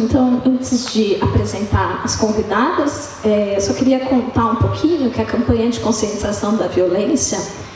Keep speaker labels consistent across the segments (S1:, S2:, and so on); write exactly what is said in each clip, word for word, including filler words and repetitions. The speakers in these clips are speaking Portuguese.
S1: Então, antes de apresentar as convidadas, é, eu só queria contar um pouquinho que a campanha de conscientização da violência,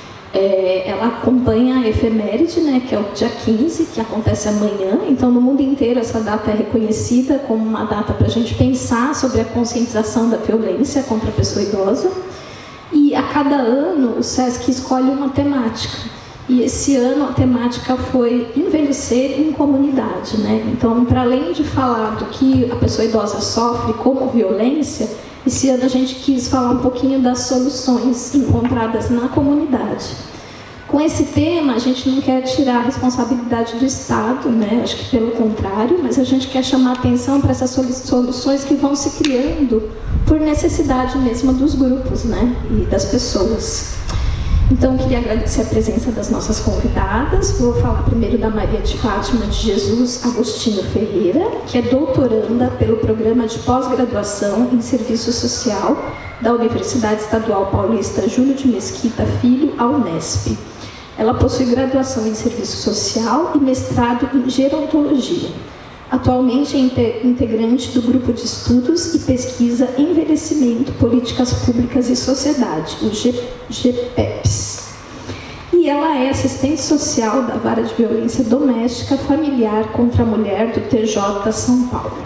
S1: é, ela acompanha a efeméride, né, que é o dia quinze, que acontece amanhã. Então, no mundo inteiro, essa data é reconhecida como uma data para a gente pensar sobre a conscientização da violência contra a pessoa idosa. E a cada ano, o SESC escolhe uma temática. E esse ano a temática foi envelhecer em comunidade, né? Então, para além de falar do que a pessoa idosa sofre como violência, esse ano a gente quis falar um pouquinho das soluções encontradas na comunidade. Com esse tema, a gente não quer tirar a responsabilidade do Estado, né? Acho que pelo contrário, mas a gente quer chamar a atenção para essas soluções que vão se criando por necessidade mesmo dos grupos, né? E das pessoas. Então, queria agradecer a presença das nossas convidadas. Vou falar primeiro da Maria de Fátima de Jesus Agostinho Ferreira, que é doutoranda pelo Programa de Pós-Graduação em Serviço Social da Universidade Estadual Paulista Júlio de Mesquita Filho, a Unesp. Ela possui graduação em Serviço Social e mestrado em Gerontologia. Atualmente é integrante do Grupo de Estudos e Pesquisa Envelhecimento, Políticas Públicas e Sociedade, o G P E P S. E ela é assistente social da Vara de Violência Doméstica Familiar contra a Mulher do T J São Paulo.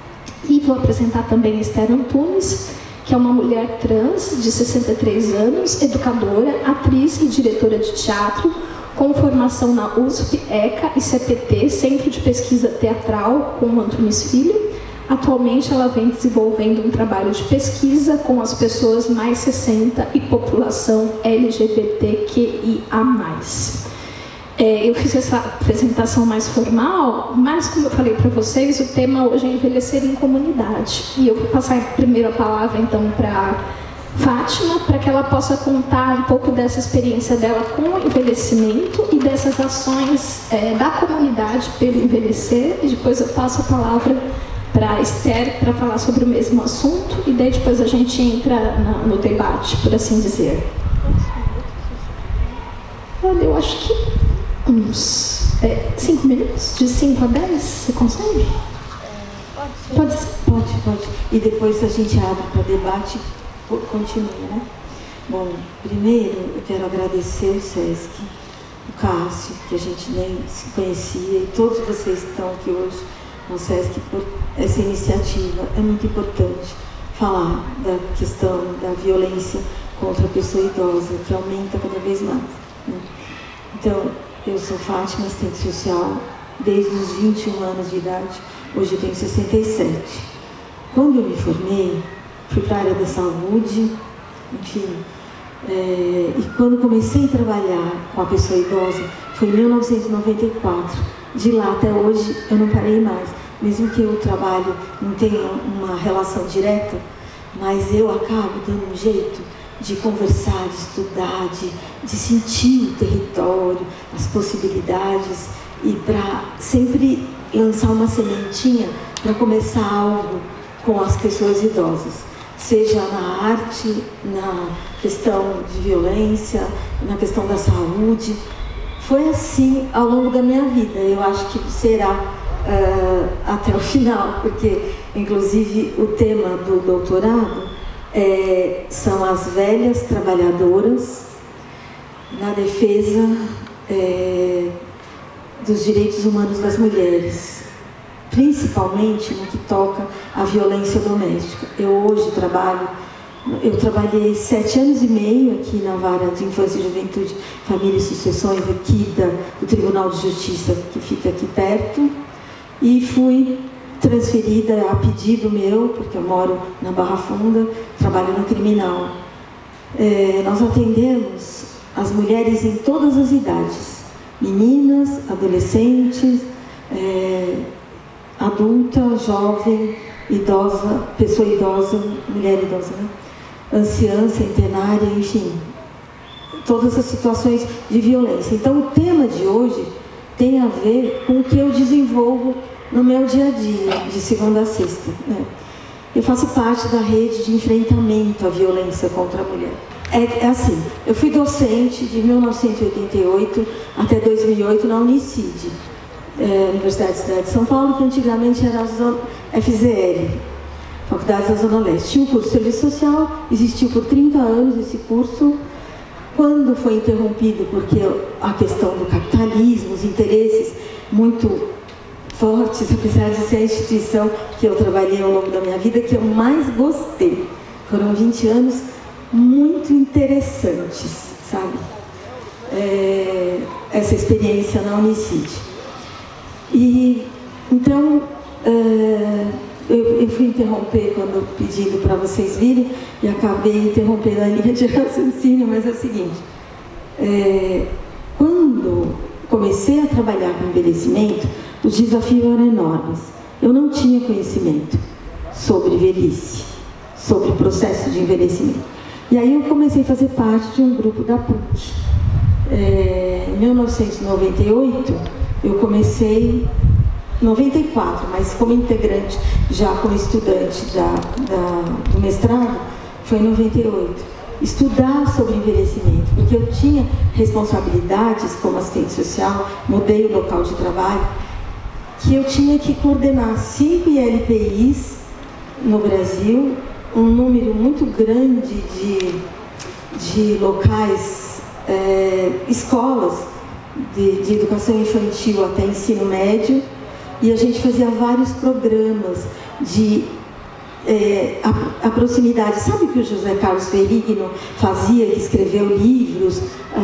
S1: E vou apresentar também a Esther Antunes, que é uma mulher trans de sessenta e três anos, educadora, atriz e diretora de teatro, com formação na U S P, ECA e C P T, Centro de Pesquisa Teatral, com o Antunes Filho. Atualmente, ela vem desenvolvendo um trabalho de pesquisa com as pessoas mais sessenta e população L G B T Q I A mais. É, eu fiz essa apresentação mais formal, mas, como eu falei para vocês, o tema hoje é envelhecer em comunidade. E eu vou passar primeiro a palavra, então, para Fátima, para que ela possa contar um pouco dessa experiência dela com o envelhecimento e dessas ações é, da comunidade pelo envelhecer, e depois eu passo a palavra para a Esther para falar sobre o mesmo assunto, e daí depois a gente entra na, no debate, por assim dizer. Olha, eu acho que uns é, cinco minutos, de cinco a dez, você consegue?
S2: Pode ser? Pode, pode. E depois a gente abre para debate. Continua, né? Bom, primeiro eu quero agradecer o SESC, o Cássio, que a gente nem se conhecia, e todos vocês que estão aqui hoje no SESC por essa iniciativa. É muito importante falar da questão da violência contra a pessoa idosa, que aumenta cada vez mais, né? Então, eu sou Fátima, assistente social, desde os vinte e um anos de idade, hoje eu tenho sessenta e sete. Quando eu me formei, fui para a área da saúde, enfim, é, e quando comecei a trabalhar com a pessoa idosa, foi em mil novecentos e noventa e quatro. De lá até hoje, eu não parei mais. Mesmo que o trabalho não tenha uma relação direta, mas eu acabo dando um jeito de conversar, de estudar, de, de sentir o território, as possibilidades, e para sempre lançar uma sementinha para começar algo com as pessoas idosas. Seja na arte, na questão de violência, na questão da saúde. Foi assim ao longo da minha vida. Eu acho que será uh, até o final, porque, inclusive, o tema do doutorado é, são as velhas trabalhadoras na defesa é, dos direitos humanos das mulheres, principalmente no que toca à violência doméstica. Eu hoje trabalho, eu trabalhei sete anos e meio aqui na Vara de Infância e Juventude, Família e Sucessões, aqui da, do Tribunal de Justiça, que fica aqui perto, e fui transferida a pedido meu, porque eu moro na Barra Funda, trabalho na Criminal. É, nós atendemos as mulheres em todas as idades, meninas, adolescentes, é, adulta, jovem, idosa, pessoa idosa, mulher idosa, né? Anciã, centenária, enfim, todas as situações de violência. Então, o tema de hoje tem a ver com o que eu desenvolvo no meu dia a dia, de segunda a sexta, né? Eu faço parte da rede de enfrentamento à violência contra a mulher. É, é assim, eu fui docente de mil novecentos e oitenta e oito até dois mil e oito na Unicid, é, Universidade da Cidade de São Paulo, que antigamente era a zona, F Z L, Faculdade da Zona Leste. Tinha o curso de Serviço Social, existiu por trinta anos esse curso. Quando foi interrompido, porque a questão do capitalismo, os interesses muito fortes, apesar de ser a instituição que eu trabalhei ao longo da minha vida, que eu mais gostei. Foram vinte anos muito interessantes, sabe? É, essa experiência na Unicid. E, então, é, eu, eu fui interromper quando pedindo para vocês virem e acabei interrompendo a linha de raciocínio, mas é o seguinte, é, quando comecei a trabalhar com envelhecimento, os desafios eram enormes. Eu não tinha conhecimento sobre velhice, sobre o processo de envelhecimento. E aí eu comecei a fazer parte de um grupo da P U C. É, em mil novecentos e noventa e oito, eu comecei, noventa e quatro, mas como integrante, já como estudante da, da, do mestrado, foi em noventa e oito. Estudar sobre envelhecimento, porque eu tinha responsabilidades como assistente social, mudei o local de trabalho, que eu tinha que coordenar cinco I L P Is no Brasil, um número muito grande de, de locais, é, escolas de, de educação infantil até ensino médio, e a gente fazia vários programas de é, a, a proximidade. Sabe o que o José Carlos Ferrigno fazia, que escreveu livros?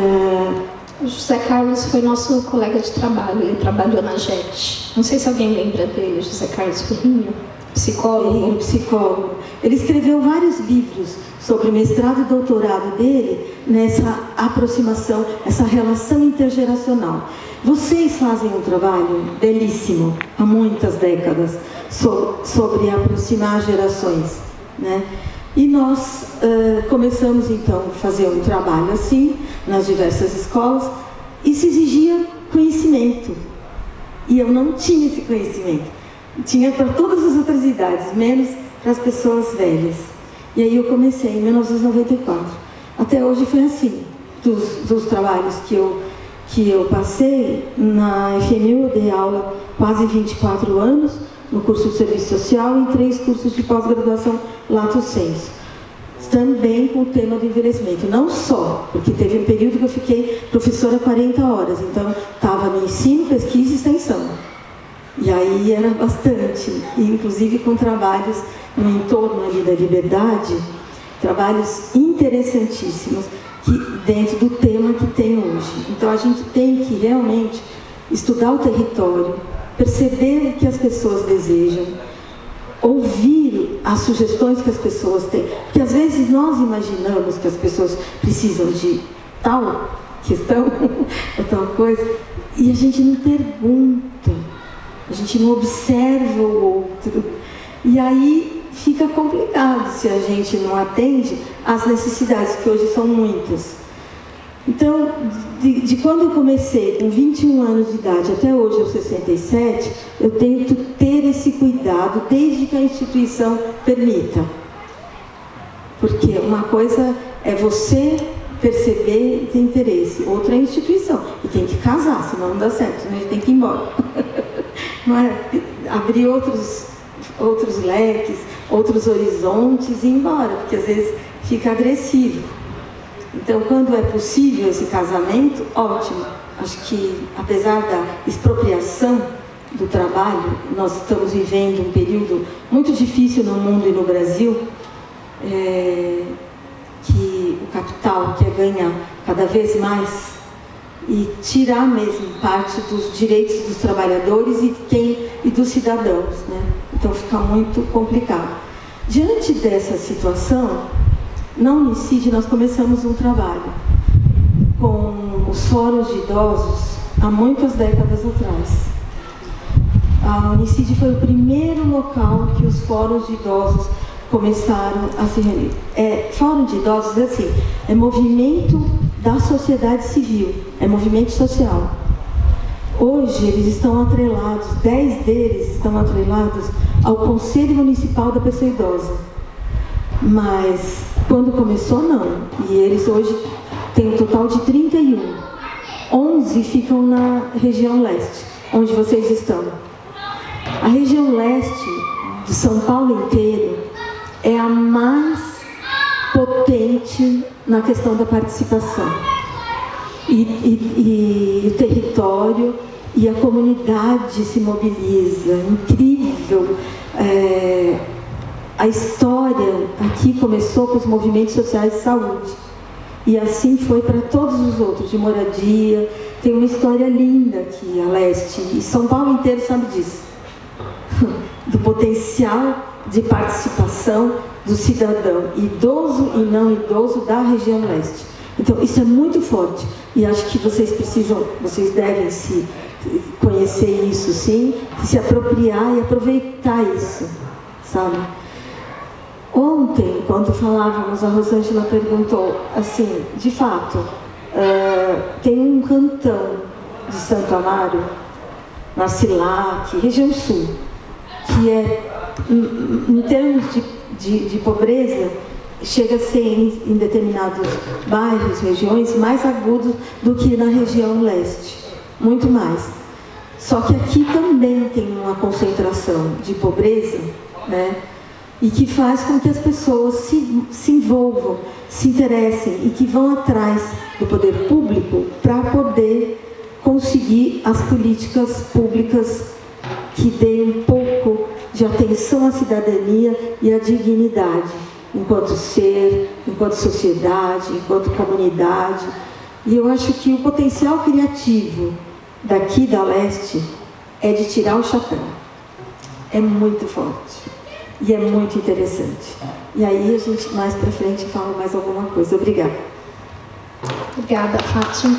S2: É,
S1: O José Carlos foi nosso colega de trabalho, ele trabalhou na J E T. Não sei se alguém lembra dele, José Carlos Ferrinho, psicólogo.
S2: Ferrinho, psicólogo. Ele escreveu vários livros sobre o mestrado e doutorado dele nessa aproximação, essa relação intergeracional. Vocês fazem um trabalho belíssimo, há muitas décadas, so, sobre aproximar gerações, né? E nós uh, começamos então a fazer um trabalho assim, nas diversas escolas, e se exigia conhecimento. E eu não tinha esse conhecimento. Tinha para todas as outras idades, menos para as pessoas velhas. E aí eu comecei em mil novecentos e noventa e quatro. Até hoje foi assim, dos, dos trabalhos que eu, que eu passei. Na F M U eu dei aula quase vinte e quatro anos, no curso de Serviço Social e em três cursos de pós-graduação Lato Sensu. Também com o tema do envelhecimento. Não só, porque teve um período que eu fiquei professora quarenta horas, então estava no ensino, pesquisa e extensão. E aí era bastante, e inclusive com trabalhos no entorno ali da liberdade, trabalhos interessantíssimos que, dentro do tema que tem hoje. Então a gente tem que realmente estudar o território, perceber o que as pessoas desejam, ouvir as sugestões que as pessoas têm, porque às vezes nós imaginamos que as pessoas precisam de tal questão ou tal coisa, e a gente não pergunta, a gente não observa o outro, e aí fica complicado se a gente não atende às necessidades, que hoje são muitas. Então, de, de quando eu comecei, com vinte e um anos de idade, até hoje, aos sessenta e sete, eu tento ter esse cuidado, desde que a instituição permita. Porque uma coisa é você perceber e ter interesse, outra é a instituição. E tem que casar, senão não dá certo, senão a gente tem que ir embora. Não é? Abrir outros, outros leques, outros horizontes e ir embora, porque às vezes fica agressivo. Então, quando é possível esse casamento, ótimo. Acho que, apesar da expropriação do trabalho, nós estamos vivendo um período muito difícil no mundo e no Brasil, é, que o capital quer ganhar cada vez mais e tirar mesmo parte dos direitos dos trabalhadores e, quem, e dos cidadãos, né? Então, fica muito complicado. Diante dessa situação, na Unicid, nós começamos um trabalho com os fóruns de idosos há muitas décadas atrás. A Unicid foi o primeiro local que os fóruns de idosos começaram a se reunir. É, fórum de idosos é assim, é movimento da sociedade civil, é movimento social. Hoje eles estão atrelados, dez deles estão atrelados ao Conselho Municipal da Pessoa Idosa. Mas quando começou, não. E eles hoje têm um total de trinta e um. onze ficam na região leste, onde vocês estão. A região leste do São Paulo inteiro é a mais potente na questão da participação. E, e, e o território e a comunidade se mobiliza, incrível. É, a história aqui começou com os movimentos sociais de saúde, e assim foi para todos os outros, de moradia. Tem uma história linda aqui, a leste, e São Paulo inteiro sabe disso, do potencial de participação do cidadão idoso e não idoso da região leste. Então isso é muito forte, e acho que vocês precisam, vocês devem se conhecer isso, sim, se apropriar e aproveitar isso, sabe? Ontem, quando falávamos, a Rosângela perguntou, assim, de fato, uh, tem um cantão de Santo Amaro, na Silac, região sul, que é, em, em termos de, de, de pobreza, chega a ser em, em determinados bairros, regiões, mais agudo do que na região leste, muito mais. Só que aqui também tem uma concentração de pobreza, né? E que faz com que as pessoas se, se envolvam, se interessem e que vão atrás do poder público para poder conseguir as políticas públicas que deem um pouco de atenção à cidadania e à dignidade, enquanto ser, enquanto sociedade, enquanto comunidade. E eu acho que o potencial criativo daqui da leste é de tirar o chapéu. É muito forte. E é muito interessante. E aí a gente mais para frente fala mais alguma coisa. Obrigada.
S1: Obrigada, Fátima.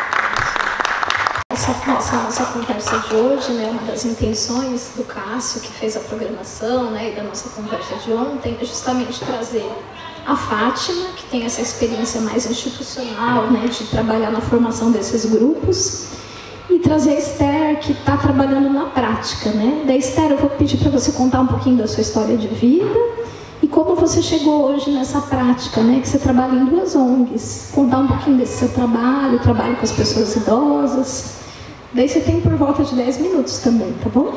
S1: Essa, essa nossa conversa de hoje, né, uma das intenções do Cássio, que fez a programação, né, e da nossa conversa de ontem, é justamente trazer a Fátima, que tem essa experiência mais institucional, né, de trabalhar na formação desses grupos, e trazer a Esther, que está trabalhando na prática, né? Da Esther, eu vou pedir para você contar um pouquinho da sua história de vida e como você chegou hoje nessa prática, né? Que você trabalha em duas O N Gs. Contar um pouquinho desse seu trabalho, trabalho com as pessoas idosas. Daí você tem por volta de dez minutos também, tá bom?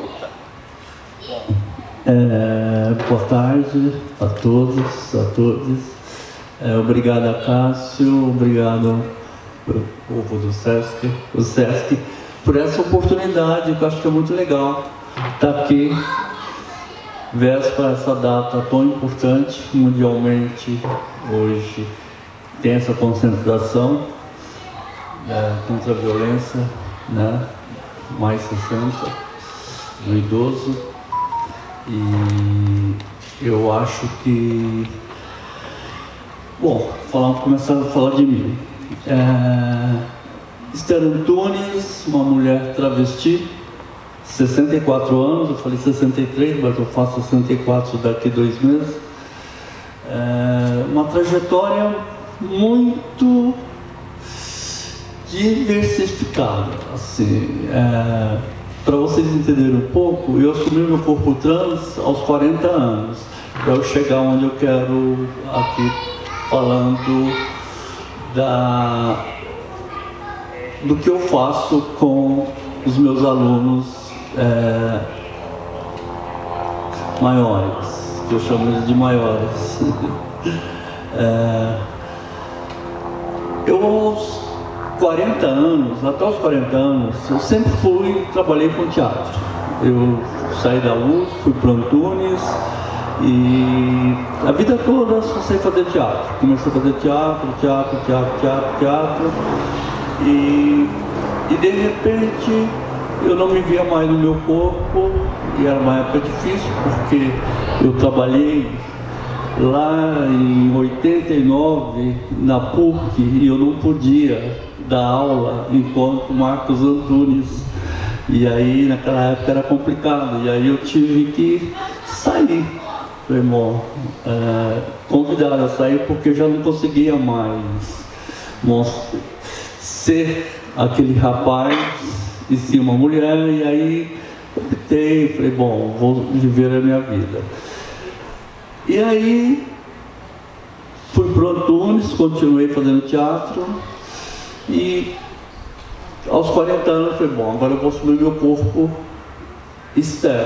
S3: É, boa tarde a todos, a todas. É, obrigado, Cássio, obrigado ao povo do SESC, o SESC, por essa oportunidade, que eu acho que é muito legal estar aqui, véspera essa data tão importante mundialmente. Hoje tem essa conscientização é, contra a violência, né, mais sessenta, do idoso, e eu acho que, bom, falar, começar a falar de mim. É, Esther Antunes, uma mulher travesti, sessenta e quatro anos, eu falei sessenta e três, mas eu faço sessenta e quatro daqui a dois meses. É, uma trajetória muito diversificada, assim, é, para vocês entenderem um pouco, eu assumi meu corpo trans aos quarenta anos, para eu chegar onde eu quero aqui, falando da, do que eu faço com os meus alunos é, maiores, que eu chamo eles de maiores. é, eu aos quarenta anos, até os quarenta anos, eu sempre fui, trabalhei com teatro. Eu saí da U S P, fui para Antunes, e a vida toda só sei fazer teatro. Comecei a fazer teatro, teatro, teatro, teatro, teatro, e, e de repente eu não me via mais no meu corpo, e era uma época difícil, porque eu trabalhei lá em oitenta e nove na P U C e eu não podia dar aula enquanto Marcos Antunes, e aí naquela época era complicado, e aí eu tive que sair, falei, irmão, é, convidado a sair porque eu já não conseguia mais mostrar, ser aquele rapaz e sim uma mulher, e aí optei, falei, bom, vou viver a minha vida. E aí fui para o Antunes, continuei fazendo teatro, e aos quarenta anos eu falei, bom, agora eu vou assumir meu corpo Esther.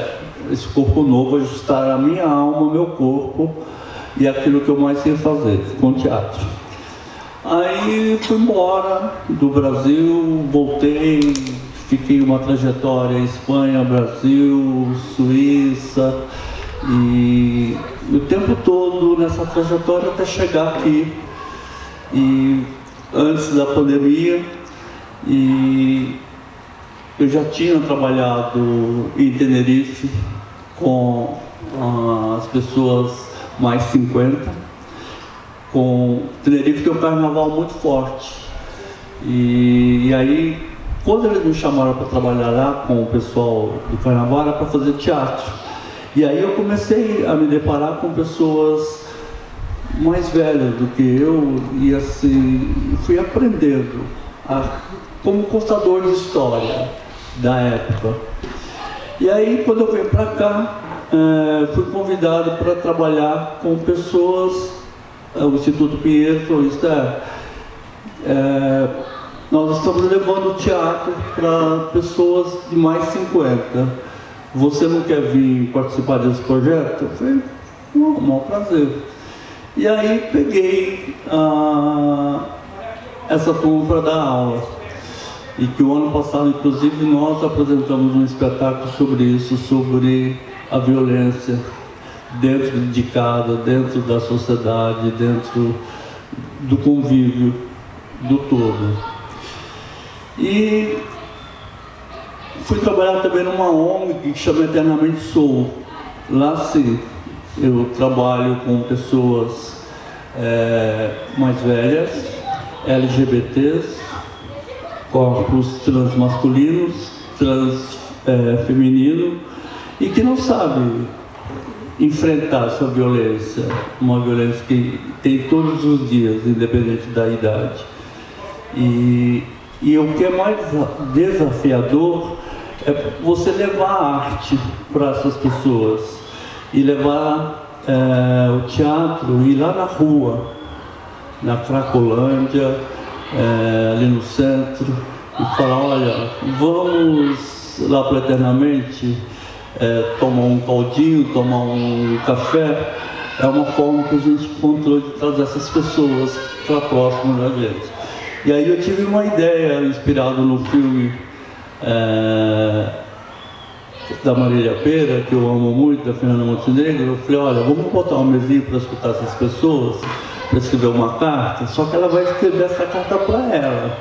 S3: esse corpo novo, ajustar a minha alma, o meu corpo e aquilo que eu mais sei fazer, com teatro. Aí fui embora do Brasil, voltei, fiquei uma trajetória em Espanha, Brasil, Suíça, e o tempo todo nessa trajetória até chegar aqui, e antes da pandemia, e eu já tinha trabalhado em Tenerife com ah, as pessoas mais cinquenta. Com Tenerife tem um carnaval muito forte. E, e aí, quando eles me chamaram para trabalhar lá com o pessoal do carnaval, era para fazer teatro. E aí eu comecei a me deparar com pessoas mais velhas do que eu, e assim, fui aprendendo a, como contador de história da época. E aí, quando eu vim para cá, é, fui convidado para trabalhar com pessoas, é, o Instituto Pinheiro falou, isto é, é, nós estamos levando o teatro para pessoas de mais cinquenta. Você não quer vir participar desse projeto? Eu falei, um maior prazer. E aí peguei ah, essa turma para dar aula. E que o ano passado, inclusive, nós apresentamos um espetáculo sobre isso, sobre a violência dentro de casa, dentro da sociedade, dentro do convívio do todo. E fui trabalhar também numa O N G que chama Eternamente Sou. Lá sim, eu trabalho com pessoas é, mais velhas, L G B Ts, corpos transmasculinos, transfeminino, é, e que não sabem enfrentar essa violência, uma violência que tem todos os dias, independente da idade. E, e o que é mais desafiador é você levar a arte para essas pessoas e levar é, o teatro, ir lá na rua, na Cracolândia, É, ali no centro, e falar, olha, vamos lá para Eternamente é, tomar um caldinho, tomar um café. É uma forma que a gente encontrou de trazer essas pessoas para próximo da gente. E aí eu tive uma ideia inspirada no filme é, da Marília Pêra, que eu amo muito, da Fernanda Montenegro. Eu falei, olha, vamos botar uma mesinha para escutar essas pessoas, para escrever uma carta, só que ela vai escrever essa carta para ela.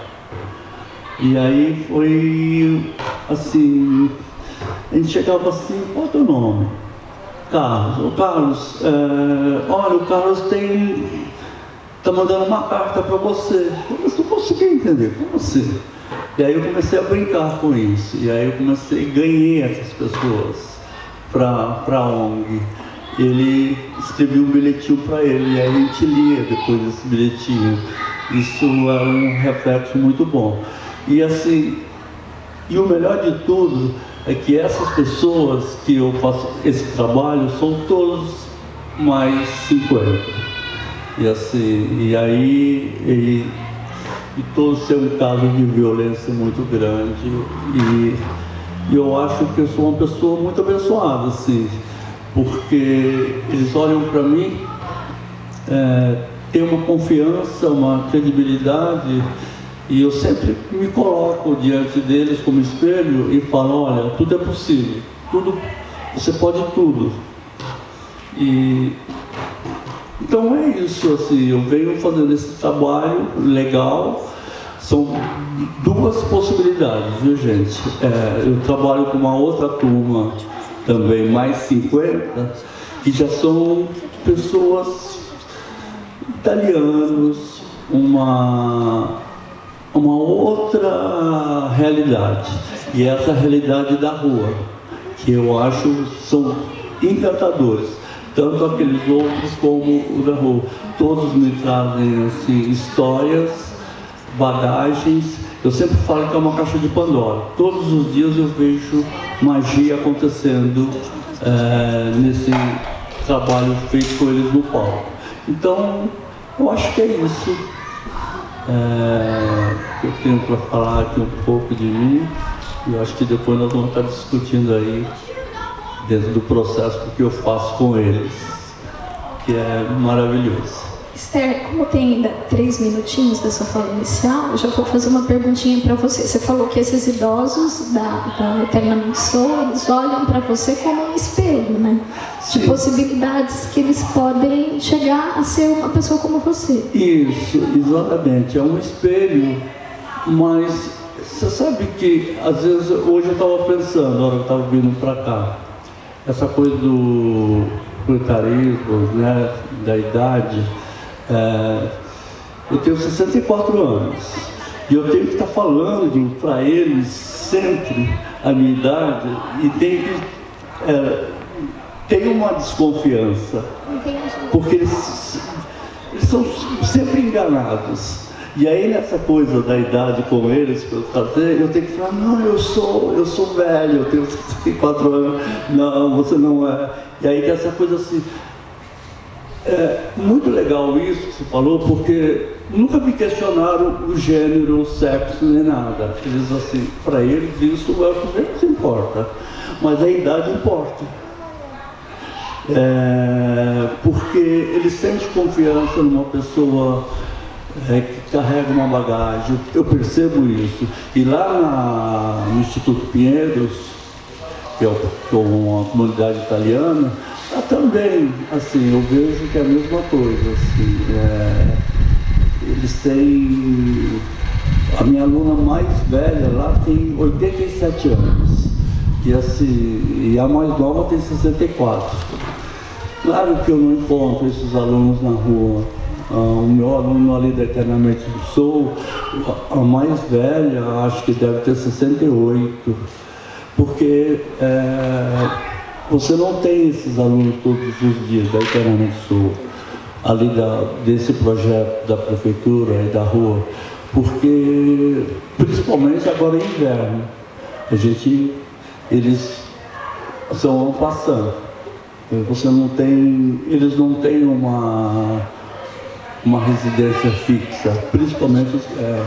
S3: E aí foi assim, a gente chegava assim, qual é o teu nome? Carlos. O Carlos, é, olha, o Carlos tem, tá mandando uma carta para você. Eu não consegui entender, como assim? E aí eu comecei a brincar com isso, e aí eu comecei, ganhei essas pessoas para a O N G. Ele escrevia um bilhetinho para ele, e aí a gente lia depois desse bilhetinho. Isso é um reflexo muito bom. E assim, e o melhor de tudo é que essas pessoas que eu faço esse trabalho são todos mais cinquenta. E assim, e aí, e, e todos têm um caso de violência muito grande. E, e eu acho que eu sou uma pessoa muito abençoada, assim, porque eles olham para mim, é, tem uma confiança, uma credibilidade, e eu sempre me coloco diante deles como espelho e falo, olha, tudo é possível, tudo, você pode tudo. E então é isso, assim, eu venho fazendo esse trabalho legal. São duas possibilidades, viu, gente? É, eu trabalho com uma outra turma também, mais cinquenta, que já são pessoas italianos, uma, uma outra realidade. E essa realidade da rua, que eu acho são encantadores, tanto aqueles outros como o da rua. Todos me trazem assim, histórias, bagagens. Eu sempre falo que é uma caixa de Pandora. Todos os dias eu vejo magia acontecendo é, nesse trabalho feito com eles no palco. Então, eu acho que é isso é, que eu tenho para falar aqui um pouco de mim. E eu acho que depois nós vamos estar discutindo aí dentro do processo que eu faço com eles, que é maravilhoso.
S1: Esther, como tem ainda três minutinhos da sua fala inicial, eu já vou fazer uma perguntinha para você. Você falou que esses idosos da, da Eternamente Sou, eles olham para você como um espelho, né? De
S3: Sim.
S1: possibilidades que eles podem chegar a ser uma pessoa como você.
S3: Isso, exatamente. É um espelho, mas você sabe que, às vezes, hoje eu estava pensando, na hora que eu estava vindo para cá, essa coisa do autoritarismo, né, da idade. É, eu tenho sessenta e quatro anos e eu tenho que estar falando para eles sempre a minha idade e tenho que é, ter uma desconfiança, porque eles, eles são sempre enganados. E aí nessa coisa da idade com eles, para eu fazer, eu tenho que falar, não, eu sou, eu sou velho, eu tenho sessenta e quatro anos, não, você não é. E aí tem essa coisa assim. É muito legal isso que você falou, porque nunca me questionaram o gênero, o sexo, nem nada. Eles, assim, para eles isso é o que menos importa, mas a idade importa. É, porque eles sentem confiança numa pessoa é, que carrega uma bagagem, eu percebo isso. E lá na, no Instituto Pinheiros, que é, o, que é uma comunidade italiana, ah, também, assim, eu vejo que é a mesma coisa, assim, é, eles têm, a minha aluna mais velha lá tem oitenta e sete anos, e, assim, e a mais nova tem sessenta e quatro. Claro que eu não encontro esses alunos na rua, ah, o meu aluno ali da Eternamente Sou, a mais velha, acho que deve ter sessenta e oito, porque é, você não tem esses alunos todos os dias da Eternamente Sou, ali da, desse projeto da prefeitura e da rua, porque, principalmente agora em inverno, a gente, eles são passando. Você não tem, eles não têm uma, uma residência fixa, principalmente, é,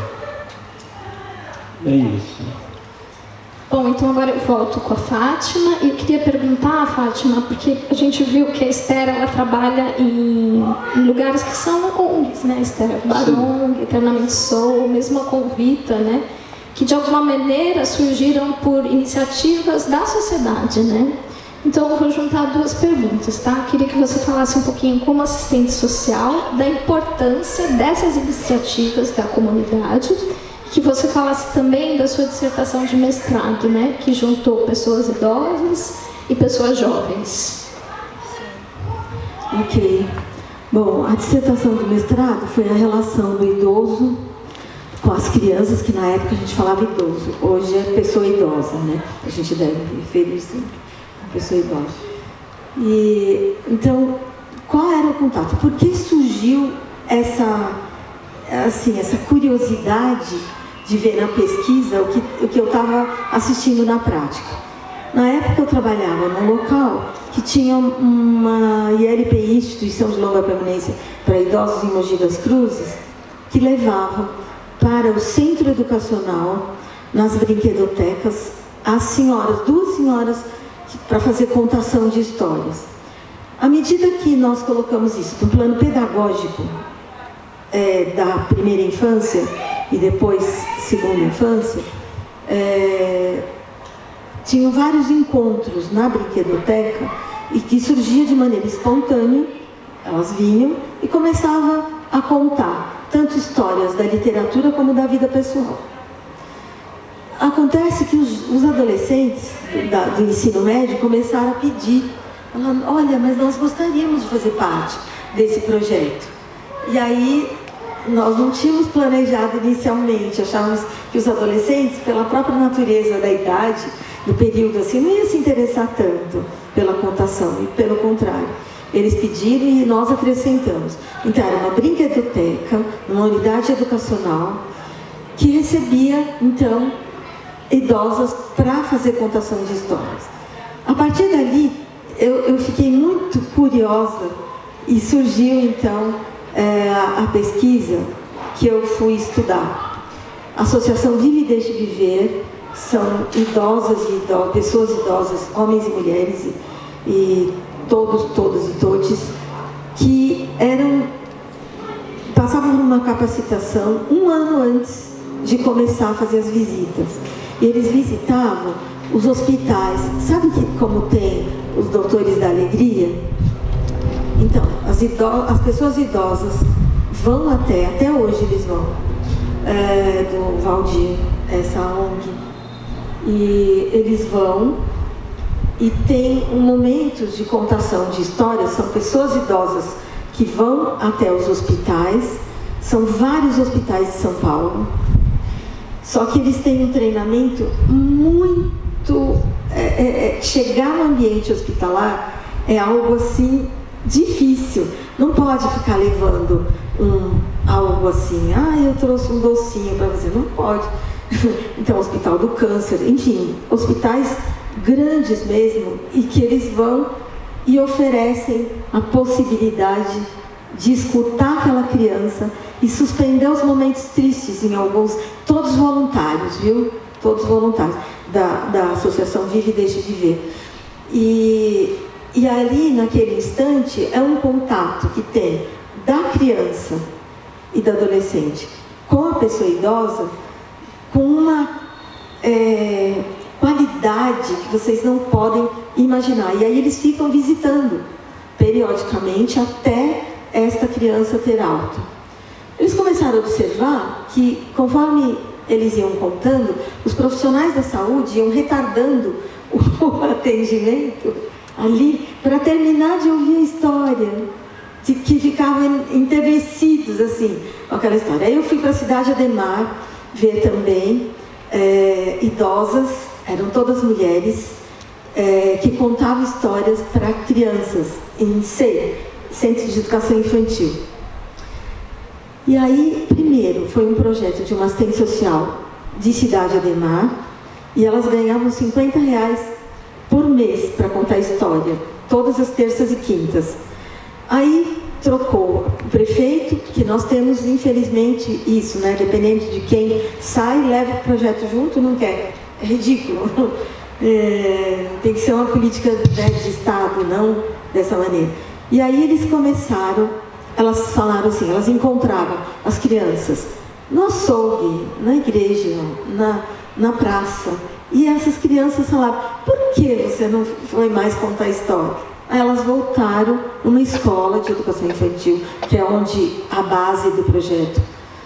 S3: é isso.
S1: Bom, então agora eu volto com a Fátima e eu queria perguntar, Fátima, porque a gente viu que a Esther, ela trabalha em, em lugares que são O N Gs, né, Esther? Barong, Eternamente Sou, mesmo a Convita, né? Que de alguma maneira surgiram por iniciativas da sociedade, né? Então eu vou juntar duas perguntas, tá? Queria que você falasse um pouquinho como assistente social da importância dessas iniciativas da comunidade, que você falasse também da sua dissertação de mestrado, né? Que juntou pessoas idosas e pessoas jovens.
S2: Ok. Bom, a dissertação de mestrado foi a relação do idoso com as crianças, que na época a gente falava idoso, hoje é pessoa idosa, né? A gente deve referir-se a pessoa idosa. E, então, qual era o contato? Por que surgiu essa, assim, essa curiosidade de ver na pesquisa o que, o que eu estava assistindo na prática? Na época eu trabalhava num local que tinha uma I L P I, Instituição de Longa Permanência para Idosos em Mogi das Cruzes, que levava para o centro educacional, nas brinquedotecas, as senhoras, duas senhoras, para fazer contação de histórias. À medida que nós colocamos isso no plano pedagógico é, da primeira infância e depois segunda infância, é, tinham vários encontros na brinquedoteca e que surgia de maneira espontânea, elas vinham e começavam a contar tanto histórias da literatura como da vida pessoal. Acontece que os, os adolescentes da, do ensino médio começaram a pedir, falando, olha, mas nós gostaríamos de fazer parte desse projeto. E aí, nós não tínhamos planejado inicialmente, achávamos que os adolescentes, pela própria natureza da idade, no período assim, não iam se interessar tanto pela contação, e pelo contrário, eles pediram e nós acrescentamos. Então, era uma brinquedoteca, uma unidade educacional, que recebia, então, idosas para fazer contação de histórias. A partir dali, eu, eu fiquei muito curiosa e surgiu, então, é, a, a pesquisa que eu fui estudar. Associação Vive e Deixe Viver, são idosas e idosas, pessoas idosas, homens e mulheres, e, e todos, todas e todes, que eram, passavam por uma capacitação um ano antes de começar a fazer as visitas. E eles visitavam os hospitais. Sabe que, como tem os doutores da alegria? Então, as, idosas, as pessoas idosas vão até, até hoje eles vão, é, do Valdir, essa O N G, e eles vão e tem um momentos de contação de histórias, são pessoas idosas que vão até os hospitais, são vários hospitais de São Paulo, só que eles têm um treinamento muito... É, é, é, chegar no ambiente hospitalar é algo assim difícil, não pode ficar levando um, algo assim, ah, eu trouxe um docinho para você, não pode. Então, Hospital do Câncer, enfim, hospitais grandes mesmo, e que eles vão e oferecem a possibilidade de escutar aquela criança e suspender os momentos tristes em alguns, todos voluntários, viu? Todos voluntários, da, da Associação Vive e Deixe Viver. E, e ali, naquele instante, é um contato que tem da criança e da adolescente com a pessoa idosa, com uma é, qualidade que vocês não podem imaginar. E aí eles ficam visitando periodicamente até esta criança ter alta. Eles começaram a observar que, conforme eles iam contando, os profissionais da saúde iam retardando o atendimento ali para terminar de ouvir a história, de que ficavam enternecidos assim com aquela história. Aí eu fui para a cidade Ademar ver também é, idosas, eram todas mulheres, é, que contavam histórias para crianças em C E I, Centro de Educação Infantil. E aí, primeiro, foi um projeto de uma assistente social de Cidade Ademar, e elas ganhavam cinquenta reais por mês para contar a história, todas as terças e quintas. Aí trocou o prefeito, que nós temos, infelizmente, isso, né? Dependendo de quem sai, leva o projeto junto, não quer. É ridículo. É, tem que ser uma política, né, de Estado, não dessa maneira. E aí eles começaram, elas falaram assim, elas encontravam as crianças no açougue, na igreja, na, na praça. E essas crianças falavam, por que você não foi mais contar a história? Aí elas voltaram numa escola de educação infantil, que é onde a base do projeto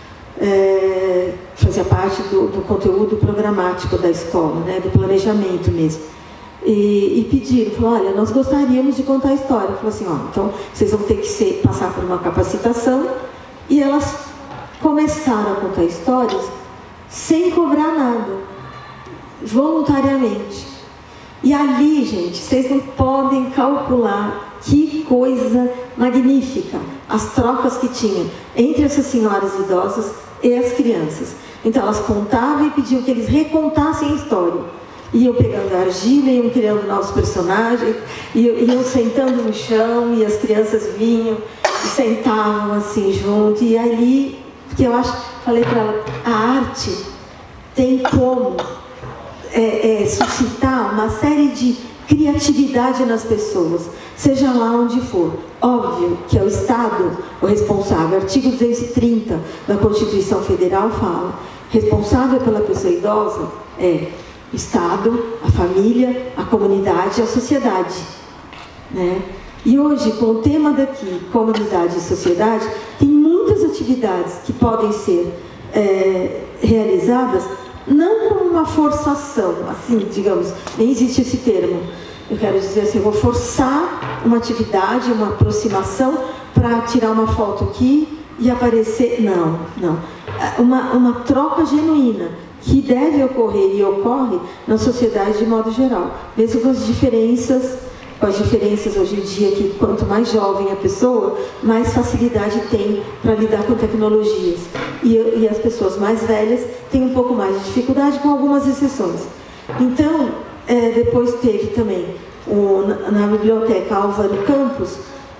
S2: é, fazia parte do, do conteúdo programático da escola, né, do planejamento mesmo. E, e pediram, falaram, olha, nós gostaríamos de contar a história. Falou assim, ó, então vocês vão ter que ser, passar por uma capacitação. E elas começaram a contar histórias sem cobrar nada, voluntariamente. E ali, gente, vocês não podem calcular que coisa magnífica as trocas que tinham entre essas senhoras idosas e as crianças. Então elas contavam e pediam que eles recontassem a história. Iam pegando argila, iam criando novos personagens, iam, iam sentando no chão, e as crianças vinham e sentavam assim junto. E ali, porque eu acho, falei para ela, a arte tem como É, é, suscitar uma série de criatividade nas pessoas, seja lá onde for. Óbvio que é o Estado o responsável. O artigo duzentos e trinta da Constituição Federal fala, responsável pela pessoa idosa é o Estado, a família, a comunidade e a sociedade, né? E hoje, com o tema daqui, comunidade e sociedade, tem muitas atividades que podem ser é, realizadas não como uma forçação, assim, digamos, nem existe esse termo. Eu quero dizer assim, eu vou forçar uma atividade, uma aproximação para tirar uma foto aqui e aparecer. Não, não. Uma, uma troca genuína que deve ocorrer e ocorre na sociedade de modo geral. Mesmo com as diferenças, com as diferenças hoje em dia, que quanto mais jovem a pessoa, mais facilidade tem para lidar com tecnologias. E, e as pessoas mais velhas têm um pouco mais de dificuldade, com algumas exceções. Então, é, depois teve também, o, na, na biblioteca Álvaro Campos,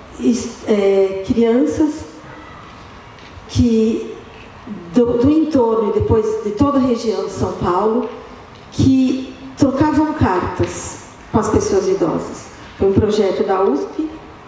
S2: é, crianças que, do, do entorno e depois de toda a região de São Paulo, que trocavam cartas com as pessoas idosas. Foi um projeto da U S P,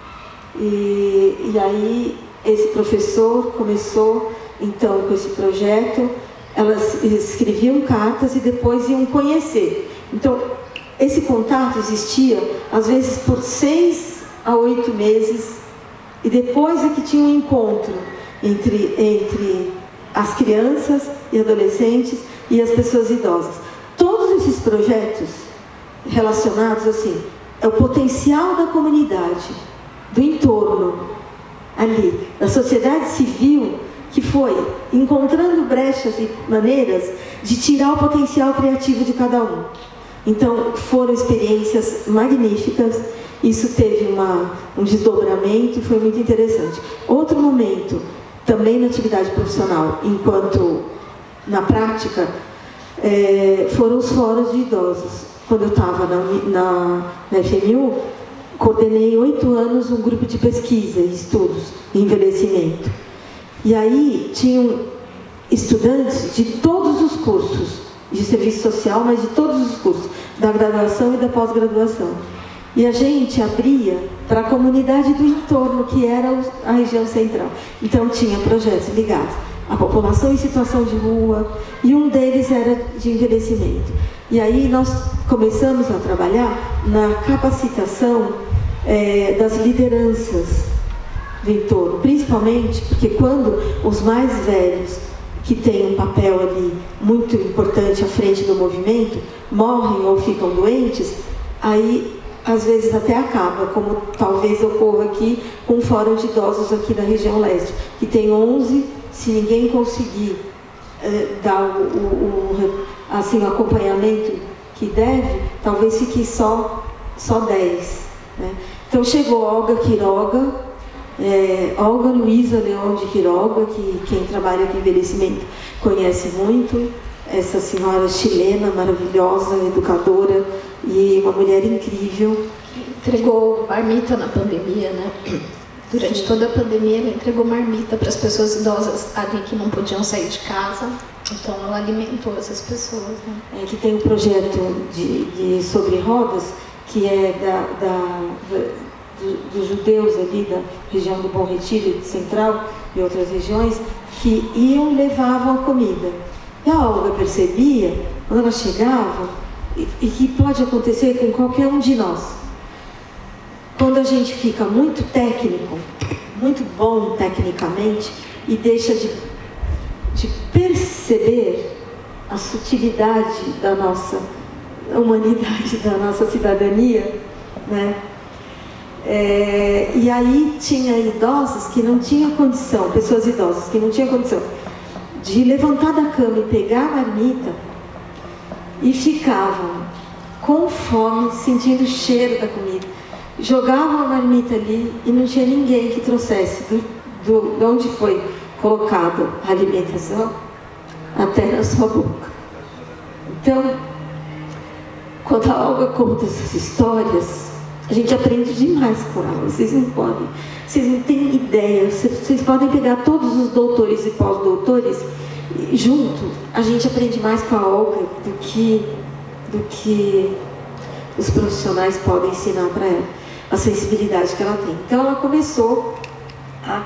S2: e, e aí esse professor começou, então, com esse projeto. Elas escreviam cartas e depois iam conhecer. Então, esse contato existia, às vezes, por seis a oito meses, e depois é que tinha um encontro entre, entre as crianças e adolescentes e as pessoas idosas. Todos esses projetos relacionados, assim, é o potencial da comunidade, do entorno, ali, da sociedade civil, que foi encontrando brechas e maneiras de tirar o potencial criativo de cada um. Então, foram experiências magníficas, isso teve uma, um desdobramento e foi muito interessante. Outro momento, também na atividade profissional, enquanto na prática, é, foram os fóruns de idosos. Quando eu estava na, na, na F M U, coordenei oito anos um grupo de pesquisa e estudos em envelhecimento. E aí tinham estudantes de todos os cursos de serviço social, mas de todos os cursos, da graduação e da pós-graduação. E a gente abria para a comunidade do entorno, que era a região central. Então tinha projetos ligados à população em situação de rua, e um deles era de envelhecimento. E aí nós começamos a trabalhar na capacitação é, das lideranças do entorno, principalmente porque quando os mais velhos, que têm um papel ali muito importante à frente do movimento, morrem ou ficam doentes, aí às vezes até acaba, como talvez ocorra aqui com o Fórum de Idosos aqui na região leste, que tem onze, se ninguém conseguir eh, dar o, o, o, assim, o acompanhamento que deve, talvez fique só, só dez. Né? Então chegou Olga Quiroga, É, Olga Luísa Leão de Quiroga, que quem trabalha com envelhecimento conhece muito, essa senhora chilena, maravilhosa, educadora e uma mulher incrível.
S1: Entregou marmita na pandemia, né? Durante Sim. toda a pandemia, ela entregou marmita para as pessoas idosas ali que não podiam sair de casa. Então, ela alimentou essas pessoas, né?
S2: É, que tem um projeto de, de sobre rodas, que é da... da, da dos judeus ali da região do Bom Retiro, Central e outras regiões, que iam e levavam a comida. E a Olga percebia, quando ela chegava, e, e que pode acontecer com qualquer um de nós. Quando a gente fica muito técnico, muito bom tecnicamente, e deixa de, de perceber a sutilidade da nossa humanidade, da nossa cidadania, né? É, e aí tinha idosos que não tinham condição, pessoas idosas que não tinham condição de levantar da cama e pegar a marmita, e ficavam com fome, sentindo o cheiro da comida, jogavam a marmita ali e não tinha ninguém que trouxesse do, do, de onde foi colocada a alimentação até na sua boca. Então, quando a Olga conta essas histórias, a gente aprende demais com ela. Vocês não podem, vocês não têm ideia. Vocês, vocês podem pegar todos os doutores e pós-doutores e junto. A gente aprende mais com a Olga do que, do que os profissionais podem ensinar para ela. A sensibilidade que ela tem. Então ela começou a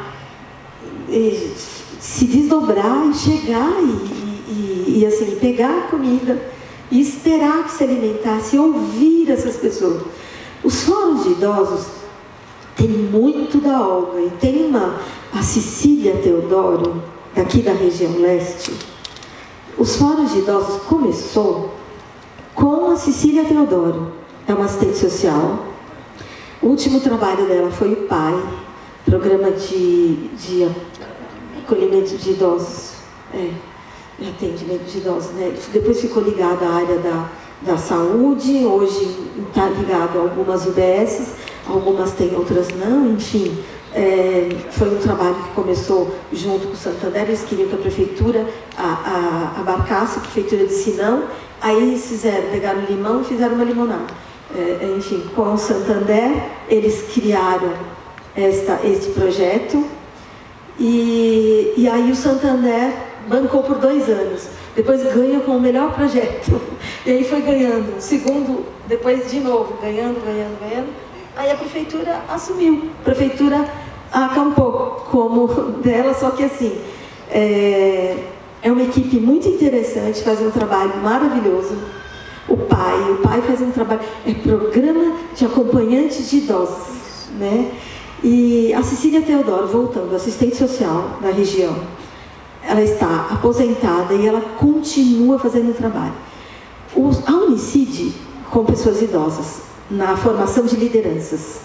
S2: e, se desdobrar e chegar e, e, e assim, pegar a comida e esperar que se alimentasse, ouvir essas pessoas. Os fóruns de idosos tem muito da Olga, e tem uma, a Cecília Teodoro, daqui da região leste. Os fóruns de idosos começou com a Cecília Teodoro, é uma assistente social. O último trabalho dela foi o P A I, programa de, de acolhimento de idosos, é, atendimento de idosos, né? Depois ficou ligada à área da da saúde, hoje está ligado a algumas U B S, algumas tem, outras não, enfim. É, foi um trabalho que começou junto com o Santander, eles queriam que a prefeitura a, a, abarcasse, a prefeitura disse não, aí eles fizeram, pegaram limão e fizeram uma limonada. É, enfim, com o Santander, eles criaram esta, este projeto, e, e aí o Santander bancou por dois anos. depois ganha com o melhor projeto. E aí foi ganhando, segundo, depois de novo, ganhando, ganhando, ganhando. Aí a prefeitura assumiu, a prefeitura acampou como dela, só que assim, é, é uma equipe muito interessante, faz um trabalho maravilhoso. O pai, o pai faz um trabalho, é programa de acompanhantes de idosos, né? E a Cecília Teodoro, voltando, assistente social da região, ela está aposentada e ela continua fazendo o trabalho. O, a Unicid, com pessoas idosas, na formação de lideranças,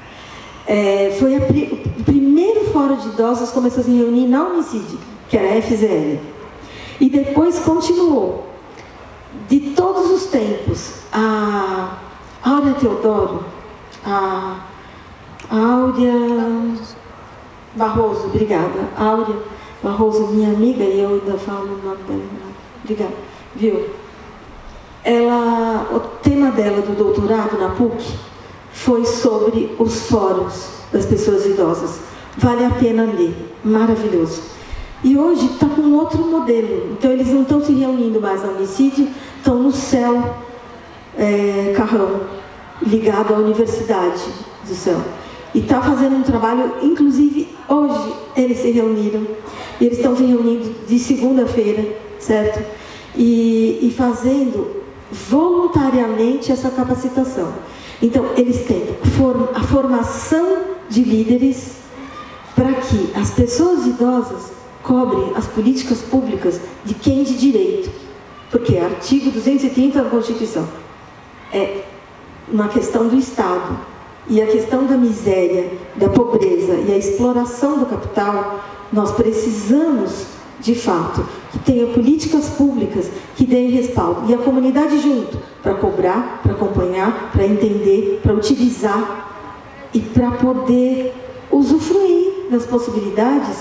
S2: é, foi a, o primeiro fórum de idosos que começou a se reunir na Unicid, que era a F Z L. E depois continuou. De todos os tempos, a Áurea Teodoro, a Áurea Barroso, obrigada, Áurea Barroso, minha amiga, e eu ainda falo o nome dela, obrigada, viu? Ela, o tema dela do doutorado na P U C foi sobre os fóruns das pessoas idosas. Vale a pena ler, maravilhoso. E hoje está com outro modelo, então eles não estão se reunindo mais na Unicid, estão no céu é, Carrão, ligado à Universidade do Céu. E está fazendo um trabalho, inclusive hoje eles se reuniram, e eles estão se reunindo de segunda-feira, certo? E, e fazendo voluntariamente essa capacitação. Então, eles têm a formação de líderes para que as pessoas idosas cobrem as políticas públicas de quem de direito. Porque artigo duzentos e trinta da Constituição é uma questão do Estado. E a questão da miséria, da pobreza e a exploração do capital, nós precisamos, de fato, que tenha políticas públicas que deem respaldo. E a comunidade junto, para cobrar, para acompanhar, para entender, para utilizar e para poder usufruir das possibilidades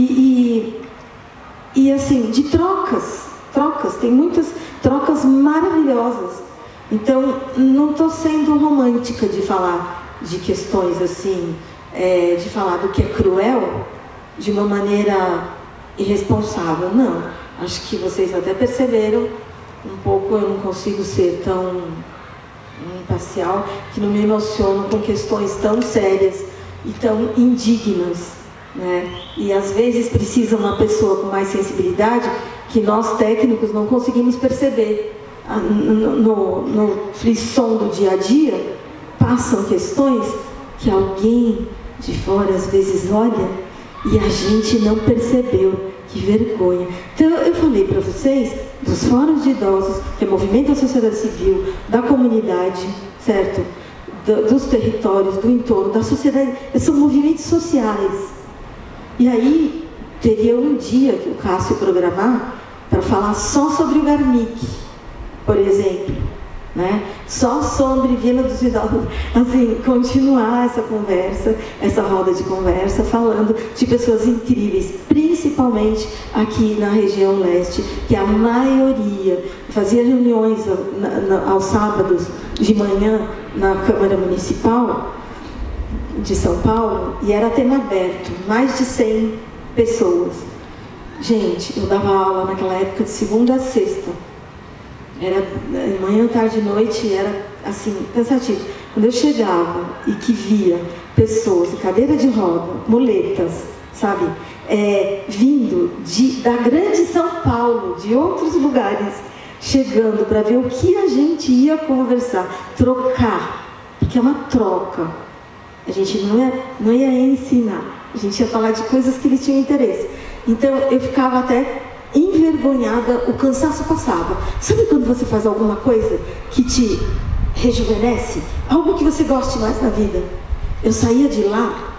S2: e, e, e assim, de trocas. Trocas, tem muitas trocas maravilhosas. Então, não estou sendo romântica de falar de questões assim, é, de falar do que é cruel de uma maneira irresponsável. Não, acho que vocês até perceberam um pouco, eu não consigo ser tão imparcial, que não me emociono com questões tão sérias e tão indignas, né? E às vezes precisa uma pessoa com mais sensibilidade que nós técnicos não conseguimos perceber. No, no, no frisson do dia a dia, passam questões que alguém de fora às vezes olha e a gente não percebeu. Que vergonha. Então eu falei para vocês dos fóruns de idosos, que é movimento da sociedade civil, da comunidade, certo? Do, dos territórios, do entorno, da sociedade. São movimentos sociais. E aí teria um dia que o Cássio programar para falar só sobre o Garmic, por exemplo, né? Só sobre Vila dos Idosos, assim, continuar essa conversa, essa roda de conversa, falando de pessoas incríveis, principalmente aqui na região leste, que a maioria fazia reuniões na, na, aos sábados de manhã na Câmara Municipal de São Paulo, e era tema aberto, mais de cem pessoas. Gente, eu dava aula naquela época de segunda a sexta. Era manhã, tarde e noite, era assim, cansativo. Quando eu chegava e que via pessoas em cadeira de roda, muletas, sabe, é, vindo de, da grande São Paulo, de outros lugares, chegando para ver o que a gente ia conversar, trocar, porque é uma troca. A gente não ia, não ia ensinar, a gente ia falar de coisas que eles tinham interesse. Então eu ficava até envergonhada, o cansaço passava. Sabe quando você faz alguma coisa que te rejuvenesce? Algo que você goste mais na vida? Eu saía de lá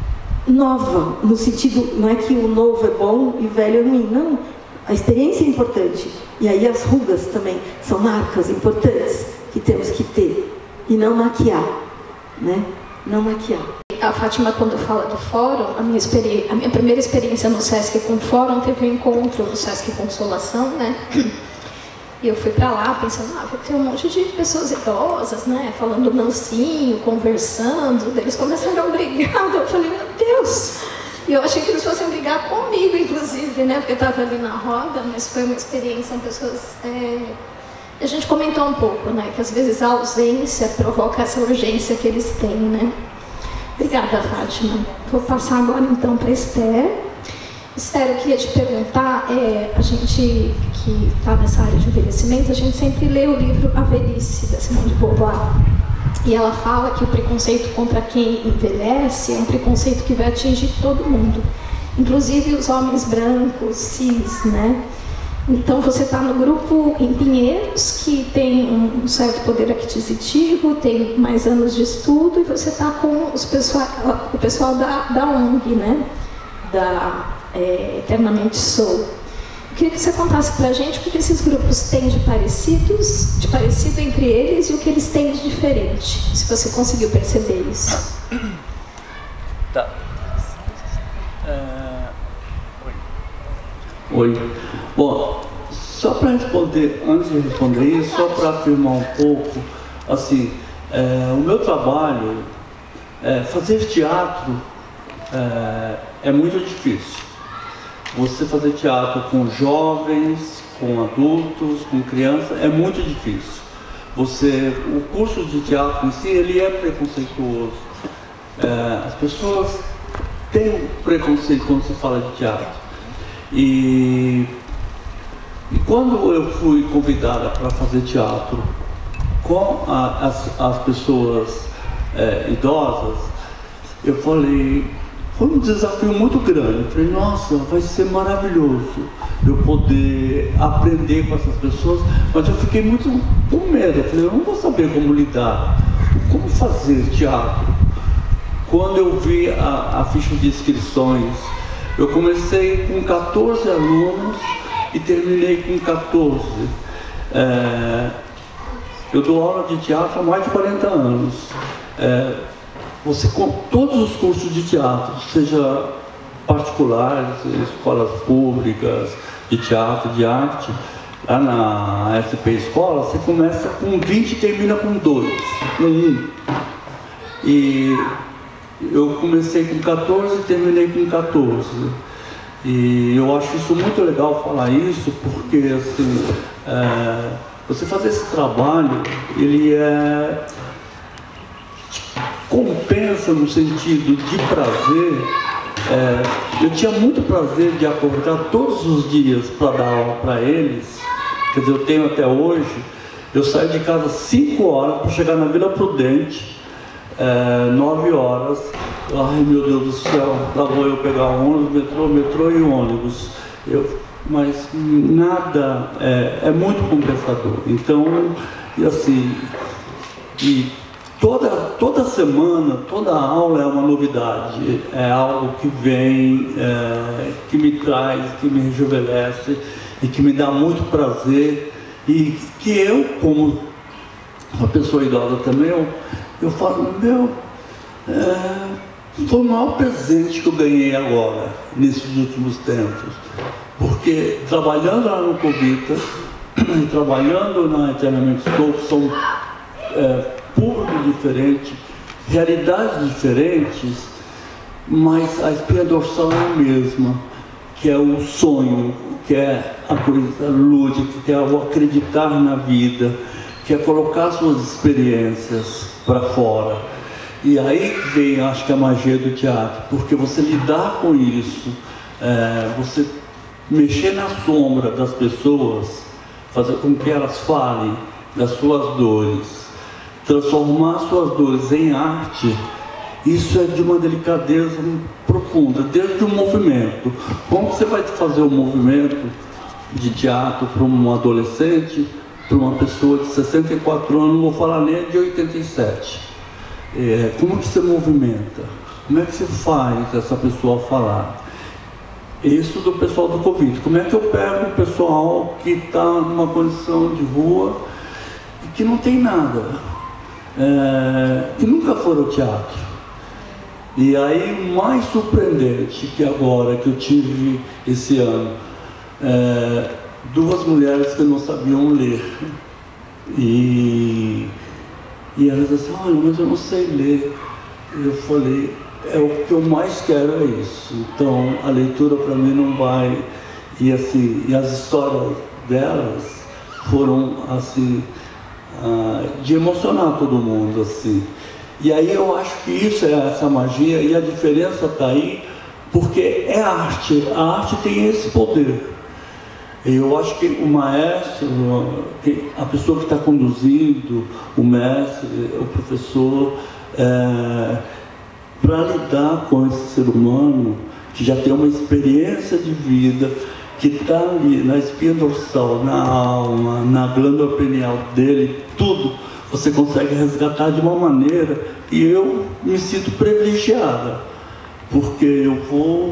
S2: nova, no sentido, não é que o novo é bom e o velho é ruim, não. A experiência é importante. E aí as rugas também são marcas importantes que temos que ter. E não maquiar, né? Não maquiar.
S1: A Fátima, quando fala do fórum, a minha, a minha primeira experiência no Sesc com o fórum teve um encontro no Sesc Consolação, né? E eu fui para lá pensando, ah, vai ter um monte de pessoas idosas, né? Falando mansinho, conversando. Eles começaram a brigar. Eu falei, meu Deus, E eu achei que eles fossem brigar comigo, inclusive, né? Porque eu estava ali na roda, mas foi uma experiência, são pessoas... É... A gente comentou um pouco, né? Que às vezes a ausência provoca essa urgência que eles têm, né? Obrigada, Fátima. Vou passar agora, então, para a Esther. Esther, eu queria te perguntar, é, a gente que está nessa área de envelhecimento, a gente sempre lê o livro A Velhice, da Simone de Beauvoir. E ela fala que o preconceito contra quem envelhece é um preconceito que vai atingir todo mundo, inclusive os homens brancos, cis, né? Então você está no grupo em Pinheiros, que tem um certo poder aquisitivo, tem mais anos de estudo, e você está com os pessoal, o pessoal da, da O N G, né? Da é, Eternamente Sou. Eu queria que você contasse para a gente o que esses grupos têm de parecidos, de parecido entre eles, e o que eles têm de diferente, se você conseguiu perceber isso.
S3: Tá. É... Oi. Oi. Bom, só para responder, antes de responder isso, só para afirmar um pouco, assim, é, o meu trabalho, é, fazer teatro é, é muito difícil. Você fazer teatro com jovens, com adultos, com crianças, é muito difícil. Você, o curso de teatro em si, ele é preconceituoso. É, as pessoas têm preconceito quando se fala de teatro. E, e quando eu fui convidada para fazer teatro com a, as, as pessoas é, idosas, eu falei... Foi um desafio muito grande. Eu falei, nossa, vai ser maravilhoso eu poder aprender com essas pessoas, mas eu fiquei muito com medo. Eu falei, eu não vou saber como lidar, como fazer teatro. Quando eu vi a, a ficha de inscrições, eu comecei com quatorze alunos e terminei com quatorze. É, eu dou aula de teatro há mais de quarenta anos. É, Você, com todos os cursos de teatro, seja particulares, escolas públicas de teatro, de arte, lá na S P Escola, você começa com vinte e termina com dois, com um. E eu comecei com quatorze e terminei com quatorze. E eu acho isso muito legal falar isso, porque assim, é, você fazer esse trabalho, ele é... compensa no sentido de prazer. É, eu tinha muito prazer de acordar todos os dias para dar aula para eles. Quer dizer, eu tenho até hoje. Eu saio de casa cinco horas para chegar na Vila Prudente, é, nove horas. Ai meu Deus do céu, lá vou eu pegar ônibus, metrô, metrô e ônibus. Eu, mas nada, é, é muito compensador. Então, e assim, e Toda, toda semana, toda aula é uma novidade, é algo que vem, é, que me traz, que me rejuvenesce e que me dá muito prazer, e que eu, como uma pessoa idosa também, eu, eu falo, meu, é, foi o maior presente que eu ganhei agora, nesses últimos tempos, porque trabalhando lá no Covita, trabalhando na Eternamente Sou, que são... É, público diferente, realidades diferentes, mas a espinha dorsal é a mesma, que é o sonho, que é a coisa lúdica, que é o acreditar na vida, que é colocar suas experiências para fora. E aí vem, acho que a magia do teatro, porque você lidar com isso, é, você mexer na sombra das pessoas, fazer com que elas falem das suas dores, transformar suas dores em arte, isso é de uma delicadeza profunda, desde o movimento. Como você vai fazer um movimento de teatro para um adolescente, para uma pessoa de sessenta e quatro anos, não vou falar nem de oitenta e sete. É, como que você movimenta? Como é que você faz essa pessoa falar? Isso do pessoal do Covid. Como é que eu pego o pessoal que está numa condição de rua e que não tem nada? É, que nunca foram ao teatro. E aí o mais surpreendente que agora que eu tive esse ano, é, duas mulheres que não sabiam ler, e, e elas disseram, olha, mas eu não sei ler. Eu falei, é o que eu mais quero, é isso. Então, a leitura para mim não vai... E, assim, e as histórias delas foram, assim, ah, de emocionar todo mundo, assim. E aí eu acho que isso é essa magia, e a diferença está aí, porque é arte. A arte tem esse poder. Eu acho que o maestro, a pessoa que está conduzindo, o mestre, o professor, é, para lidar com esse ser humano, que já tem uma experiência de vida, que está ali na espinha dorsal, na alma, na glândula pineal dele, tudo, você consegue resgatar de uma maneira, e eu me sinto privilegiada, porque eu vou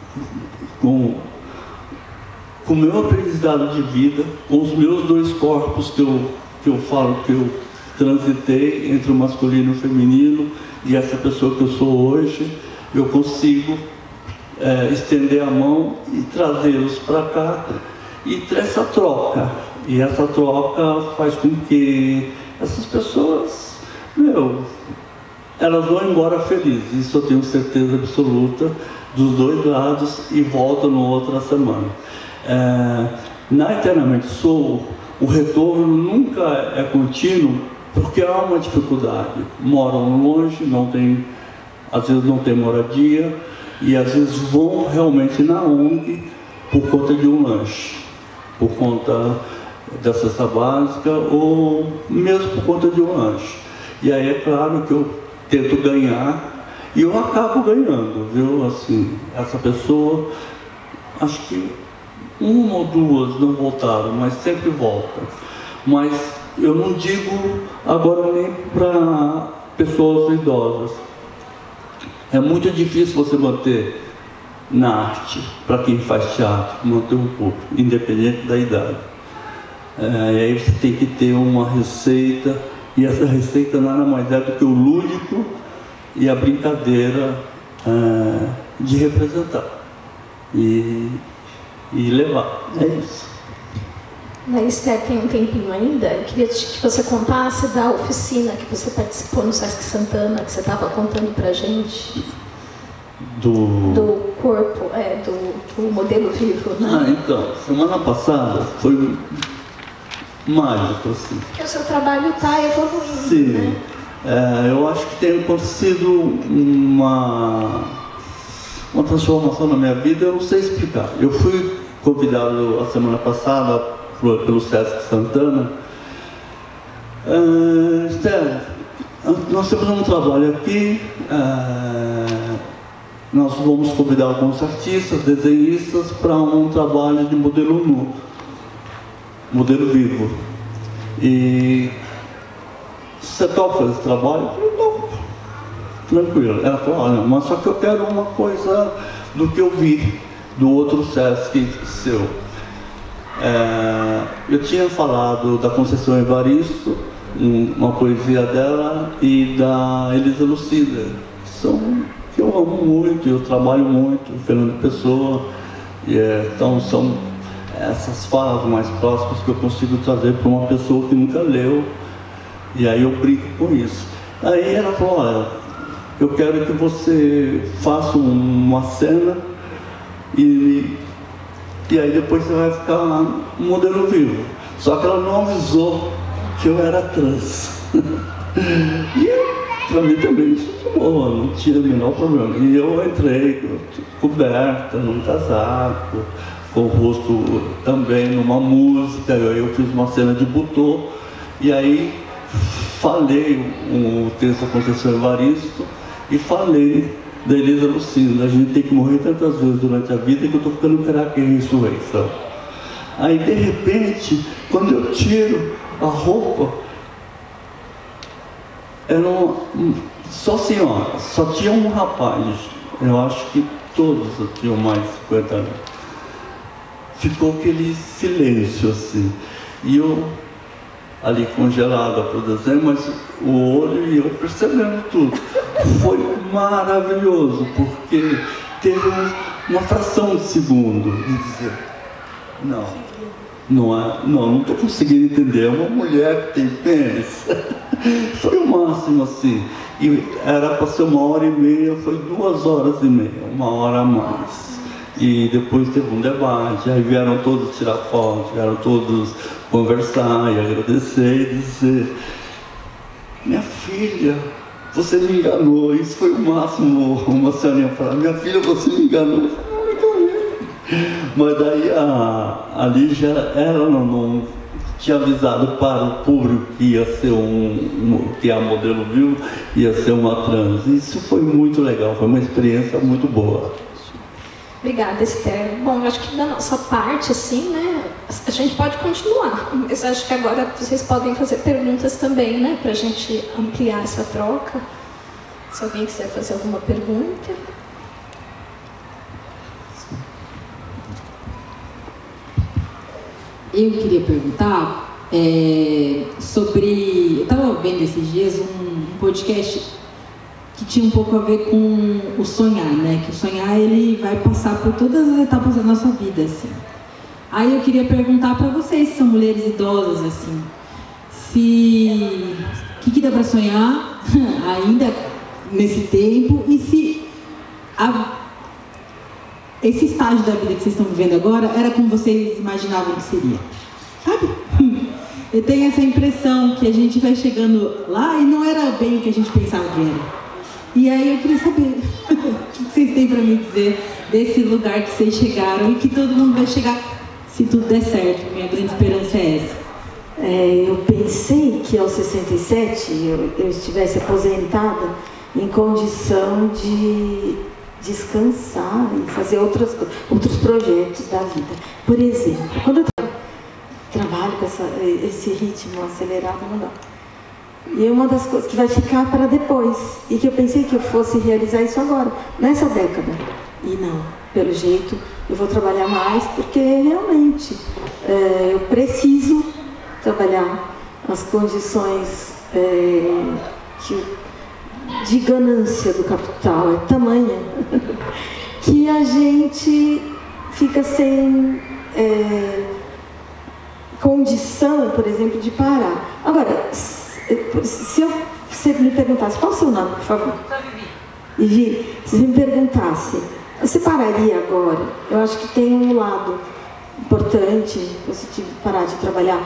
S3: com com o meu aprendizado de vida, com os meus dois corpos que eu, que eu falo que eu transitei entre o masculino e o feminino, e essa pessoa que eu sou hoje, eu consigo é, estender a mão e trazê-los para cá, e ter essa troca. E essa troca faz com que essas pessoas, meu, elas vão embora felizes, isso eu tenho certeza absoluta, dos dois lados, e voltam no outra semana. É, na Eternamente Sou, o retorno nunca é contínuo, porque há uma dificuldade. Moram longe, não tem, às vezes não tem moradia, e às vezes vão realmente na O N G por conta de um lanche, por conta da cesta básica, ou mesmo por conta de um lanche. E aí é claro que eu tento ganhar, e eu acabo ganhando, viu? Assim, essa pessoa, acho que uma ou duas não voltaram, mas sempre voltam. Mas eu não digo agora nem para pessoas idosas. É muito difícil você manter na arte, para quem faz teatro, manter um pouco, independente da idade. É, e aí você tem que ter uma receita, e essa receita nada mais é do que o lúdico e a brincadeira é, de representar. E e levar, é isso.
S1: Na Esther, tem um tempinho ainda, eu queria que você contasse da oficina que você participou no Sesc Santana, que você estava contando pra gente.
S3: Do...
S1: Do corpo, é, do, do modelo vivo, né?
S3: Ah, então, semana passada foi mágico, assim.
S1: Porque o seu trabalho está evoluindo,
S3: Sim,
S1: né?
S3: É, eu acho que tem acontecido uma... uma transformação na minha vida, eu não sei explicar. Eu fui convidado a semana passada pelo Sesc Santana. Uh, Esther, nós temos um trabalho aqui, uh, nós vamos convidar alguns artistas, desenhistas, para um trabalho de modelo nu, modelo vivo. E você topa fazer esse trabalho? Eu topo. Tranquilo. Ela falou, olha, mas só que eu quero uma coisa do que eu vi do outro Sesc seu. É, eu tinha falado da Conceição Evaristo, uma poesia dela, e da Elisa Lucida, que são que eu amo muito, eu trabalho muito, Fernando Pessoa, e é, então são essas falas mais próximas que eu consigo trazer para uma pessoa que nunca leu, e aí eu brinco com isso. Aí ela falou, olha, eu quero que você faça uma cena e, e aí depois você vai ficar um modelo vivo. Só que ela não avisou que eu era trans. E para mim também isso é boa, não tinha o menor problema. E eu entrei coberta, num casaco, com o rosto também numa música. Eu fiz uma cena de butô e aí falei o texto da Conceição Evaristo e falei da Elisa Lucida. A gente tem que morrer tantas vezes durante a vida que eu estou ficando craque em ressurreição. Aí de repente, quando eu tiro a roupa, era uma, só senhora, só tinha um rapaz, eu acho que todos tinham mais de cinquenta anos. Ficou aquele silêncio assim, e eu ali congelada para o desenho, mas o olho e eu percebendo tudo. Foi maravilhoso, porque teve uma fração de segundo de dizer, não, não é, não, não estou conseguindo entender, é uma mulher que tem pênis. Foi o máximo assim. E era para ser uma hora e meia, foi duas horas e meia, uma hora a mais. E depois teve um debate, aí vieram todos tirar foto, vieram todos conversar e agradecer e dizer: minha filha, você me enganou. Isso foi o máximo. Uma senhorinha falou: minha filha, você me enganou. Eu falei: não, me enganei. Mas daí a, a Lígia, ela não, não tinha avisado para o público que ia ser um, um que a modelo viu, ia ser uma trans. Isso foi muito legal, foi uma experiência muito boa.
S1: Obrigada, Esther. Bom, acho que da nossa parte, assim, né, a gente pode continuar, mas acho que agora vocês podem fazer perguntas também, né, para a gente ampliar essa troca. Se alguém quiser fazer alguma pergunta.
S4: Eu queria perguntar é, sobre... Eu estava vendo esses dias um, um podcast que tinha um pouco a ver com o sonhar, né? Que o sonhar, ele vai passar por todas as etapas da nossa vida, assim. Aí eu queria perguntar para vocês, que são mulheres idosas, assim, se... o que, que dá para sonhar ainda nesse tempo, e se a, esse estágio da vida que vocês estão vivendo agora era como vocês imaginavam que seria, sabe? Eu tenho essa impressão que a gente vai chegando lá e não era bem o que a gente pensava que era. E aí eu queria saber o que vocês têm para me dizer desse lugar que vocês chegaram e que todo mundo vai chegar, se tudo der certo. Minha grande esperança é essa.
S2: É, eu pensei que aos sessenta e sete eu, eu estivesse aposentada em condição de descansar e fazer outras, outros projetos da vida. Por exemplo, quando eu tra trabalho com essa, esse ritmo acelerado, não dá. E é uma das coisas que vai ficar para depois. E que eu pensei que eu fosse realizar isso agora, nessa década. E não, pelo jeito, eu vou trabalhar mais, porque realmente é, eu preciso trabalhar as condições é, que, de ganância do capital é tamanha que a gente fica sem é, condição, por exemplo, de parar. Agora, se eu, você me perguntasse, qual é o seu nome, por favor? Vivi, se você me perguntasse, você pararia agora? Eu acho que tem um lado importante, você tive que parar de trabalhar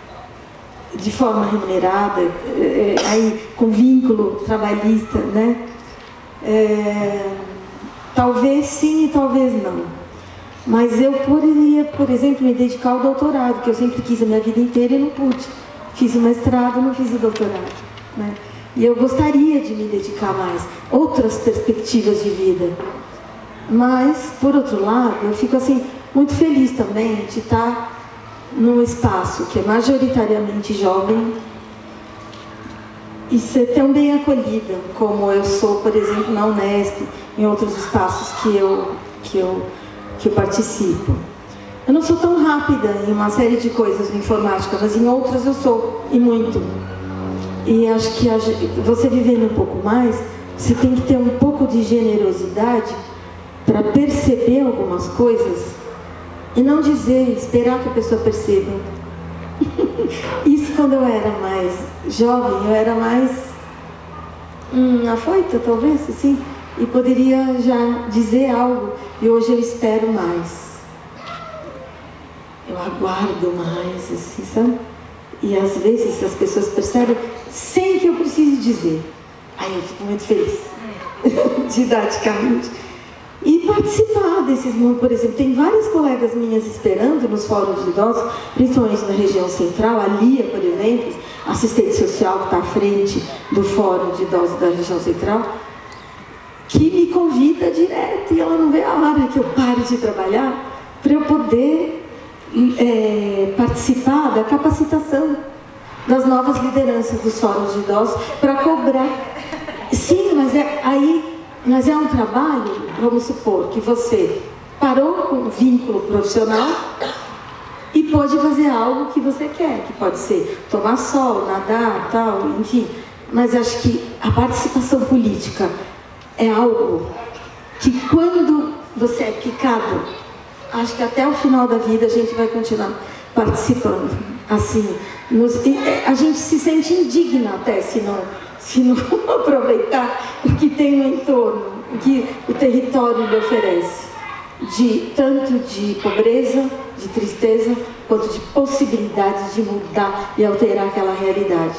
S2: de forma remunerada, é, aí, com vínculo trabalhista, né? É, talvez sim e talvez não. Mas eu poderia, por exemplo, me dedicar ao doutorado, que eu sempre quis a minha vida inteira e não pude. Fiz o mestrado, não fiz o doutorado, né? E eu gostaria de me dedicar mais, outras perspectivas de vida. Mas, por outro lado, eu fico assim, muito feliz também de estar num espaço que é majoritariamente jovem e ser tão bem acolhida, como eu sou, por exemplo, na Unesp, em outros espaços que eu, que eu, que eu participo. Eu não sou tão rápida em uma série de coisas de informática, mas em outras eu sou, e muito. E acho que a, você vivendo um pouco mais, você tem que ter um pouco de generosidade para perceber algumas coisas e não dizer, esperar que a pessoa perceba. Isso quando eu era mais jovem, eu era mais hum, afoita, talvez, assim, e poderia já dizer algo, e hoje eu espero mais. Eu aguardo mais, assim, sabe? E às vezes as pessoas percebem sem que eu precise dizer. Aí eu fico muito feliz, didaticamente. E participar desses mundos, por exemplo, tem várias colegas minhas esperando nos fóruns de idosos, principalmente na região central, a Lia, por exemplo, assistente social que está à frente do fórum de idosos da região central, que me convida direto e ela não vê a hora que eu pare de trabalhar para eu poder É, participar da capacitação das novas lideranças dos fóruns de idosos para cobrar. Sim, mas é, aí, mas é um trabalho, vamos supor, que você parou com um vínculo profissional e pode fazer algo que você quer, que pode ser tomar sol, nadar, tal, enfim. Mas acho que a participação política é algo que quando você é picado, acho que até o final da vida a gente vai continuar participando. Assim, nos, a gente se sente indigna até se não, se não aproveitar o que tem no entorno, o que o território lhe oferece, de, tanto de pobreza, de tristeza, quanto de possibilidades de mudar e alterar aquela realidade.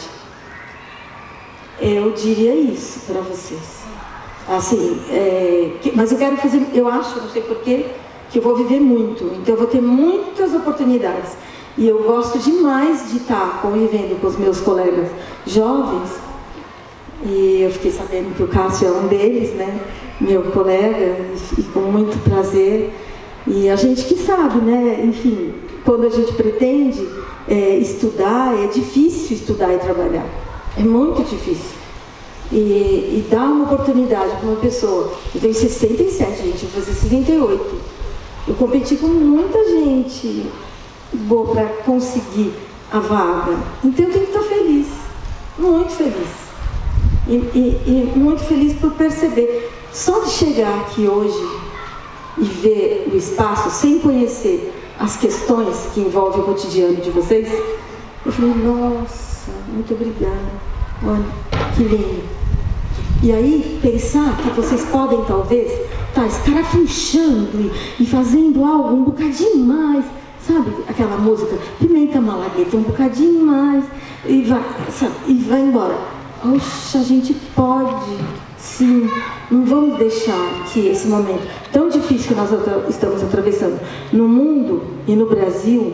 S2: Eu diria isso para vocês. Assim, é, que, mas eu quero fazer, eu acho, não sei porquê, que eu vou viver muito, então eu vou ter muitas oportunidades. E eu gosto demais de estar convivendo com os meus colegas jovens. E eu fiquei sabendo que o Cássio é um deles, né? Meu colega, e com muito prazer. E a gente que sabe, né? Enfim, quando a gente pretende é, estudar, é difícil estudar e trabalhar. É muito difícil. E, e dar uma oportunidade para uma pessoa. Eu tenho sessenta e sete, gente, eu vou fazer sessenta e oito. Eu competi com muita gente boa para conseguir a vaga. Então eu tenho que estar feliz, muito feliz. E, e, e muito feliz por perceber. Só de chegar aqui hoje e ver o espaço sem conhecer as questões que envolvem o cotidiano de vocês, eu falei, nossa, muito obrigada. Olha, que lindo. E aí, pensar que vocês podem, talvez, estar escarafunchando e, e fazendo algo um bocadinho mais, sabe? Aquela música, Pimenta Malagueta, um bocadinho mais, e vai, sabe? E vai embora. Oxa, a gente pode, sim. Não vamos deixar que esse momento tão difícil que nós estamos atravessando no mundo e no Brasil,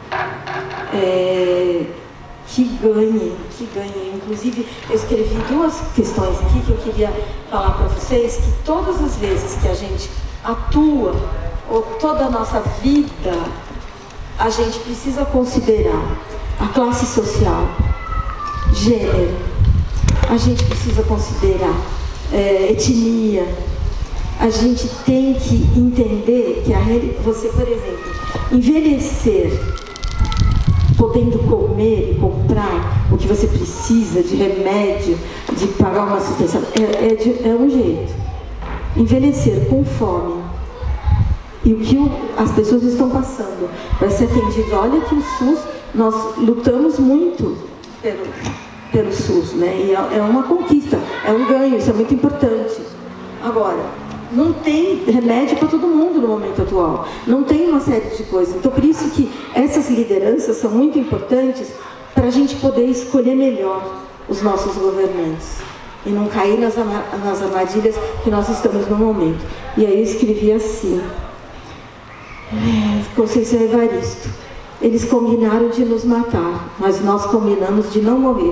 S2: é... que ganhe, que ganhe. Inclusive, eu escrevi duas questões aqui que eu queria falar para vocês, que todas as vezes que a gente atua, ou toda a nossa vida, a gente precisa considerar a classe social, gênero, a gente precisa considerar é, etnia, a gente tem que entender que a, você, por exemplo, envelhecer podendo comer e comprar o que você precisa de remédio, de pagar uma assistência, é, é, de, é um jeito. Envelhecer com fome. E o que o, as pessoas estão passando vai ser atendido. Olha que o SUS, nós lutamos muito pelo, pelo SUS, né? E é, é uma conquista, é um ganho, isso é muito importante. Agora, não tem remédio para todo mundo no momento atual. Não tem uma série de coisas. Então, por isso que essas lideranças são muito importantes para a gente poder escolher melhor os nossos governantes e não cair nas, nas armadilhas que nós estamos no momento. E aí eu escrevi assim, Conceição Evaristo, eles combinaram de nos matar, mas nós combinamos de não morrer.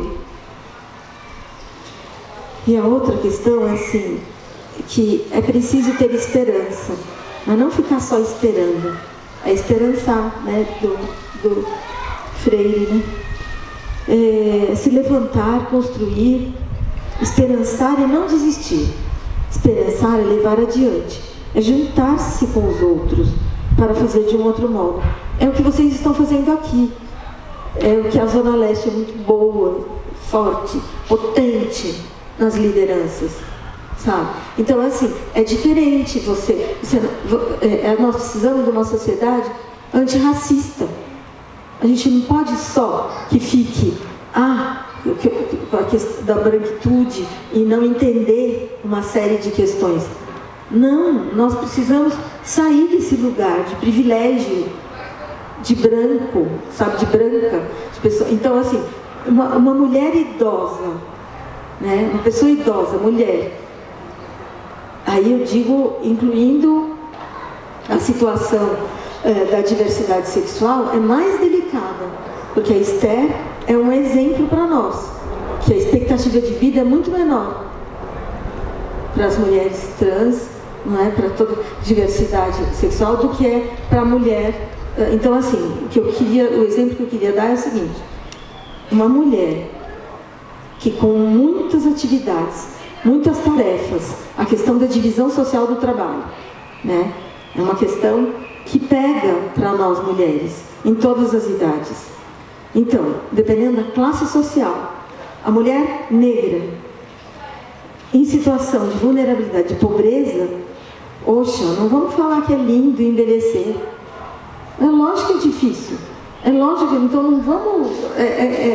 S2: E a outra questão é assim, que é preciso ter esperança, mas não ficar só esperando, é esperançar, né, do, do Freire, né? É, se levantar, construir, esperançar e não desistir. Esperançar é levar adiante, é juntar-se com os outros para fazer de um outro modo. É o que vocês estão fazendo aqui, é o que a Zona Leste é muito boa, forte, potente nas lideranças. Sabe? Então, assim, é diferente você, você é, nós precisamos de uma sociedade antirracista. A gente não pode só que fique ah, a questão da branquitude e não entender uma série de questões. Não, nós precisamos sair desse lugar de privilégio, de branco, sabe, de branca, de pessoa. Então, assim, uma, uma mulher idosa, né, uma pessoa idosa, mulher, aí eu digo, incluindo a situação é, da diversidade sexual, é mais delicada, porque a Esther é um exemplo para nós, que a expectativa de vida é muito menor para as mulheres trans, não é, para toda diversidade sexual, do que é para a mulher. Então, assim, o que eu queria, o exemplo que eu queria dar é o seguinte: uma mulher que com muitas atividades, muitas tarefas, a questão da divisão social do trabalho, né? É uma questão que pega para nós mulheres, em todas as idades. Então, dependendo da classe social, a mulher negra, em situação de vulnerabilidade, de pobreza, oxa, não vamos falar que é lindo envelhecer. É lógico que é difícil, é lógico, então não vamos... É, é, é,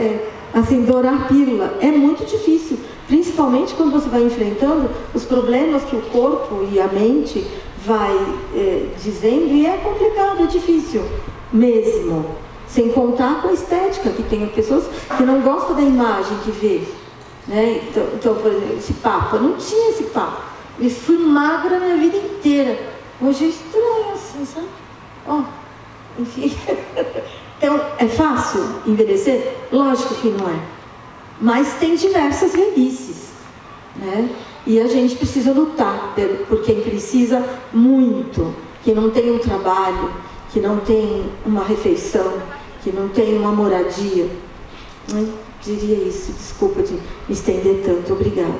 S2: assim, dourar pílula. É muito difícil, principalmente quando você vai enfrentando os problemas que o corpo e a mente vai é, dizendo, e é complicado, é difícil mesmo. Sem contar com a estética, que tem pessoas que não gostam da imagem que vê. Né? Então, então, por exemplo, esse papo, eu não tinha esse papo. Eu fui magra a minha vida inteira. Hoje é estranho assim, sabe? Ó, enfim. Então, é fácil envelhecer? Lógico que não é. Mas tem diversas velhices, né? E a gente precisa lutar por quem precisa muito, que não tem um trabalho, que não tem uma refeição, que não tem uma moradia. Eu diria isso, desculpa de me estender tanto, obrigada.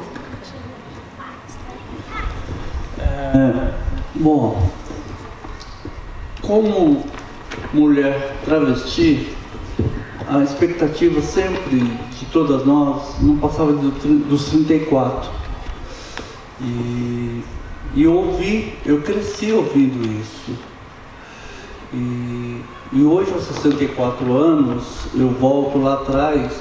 S3: É, bom, como mulher travesti, a expectativa sempre de todas nós não passava dos trinta e quatro. E, e eu ouvi, eu cresci ouvindo isso. E, e hoje, aos sessenta e quatro anos, eu volto lá atrás.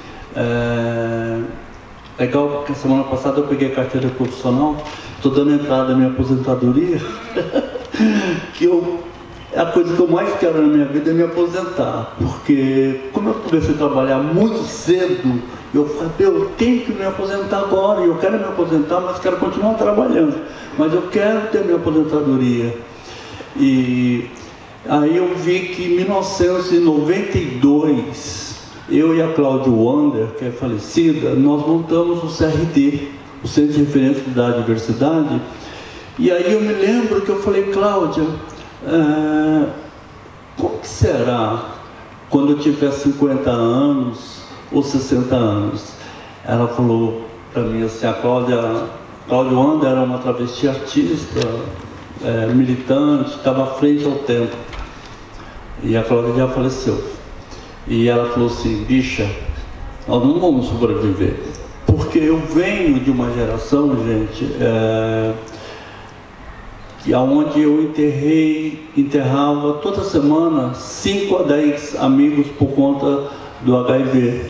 S3: É legal porque a semana passada eu peguei a carteira profissional, estou dando entrada na minha aposentadoria, que eu, a coisa que eu mais quero na minha vida é me aposentar, porque como eu comecei a trabalhar muito cedo, eu falei, eu tenho que me aposentar agora, eu quero me aposentar, mas quero continuar trabalhando, mas eu quero ter minha aposentadoria. E aí eu vi que em mil novecentos e noventa e dois, eu e a Cláudia Wander, que é falecida, nós montamos o C R D, o Centro de Referência da Diversidade. E aí eu me lembro que eu falei, Cláudia, é, como que será quando eu tiver cinquenta anos ou sessenta anos? Ela falou para mim assim, a Cláudia, Cláudia Wander era uma travesti artista, é, militante, estava à frente ao tempo. E a Cláudia já faleceu. E ela falou assim, bicha, nós não vamos sobreviver. Porque eu venho de uma geração, gente, é, que aonde eu enterrei, enterrava toda semana cinco a dez amigos por conta do H I V.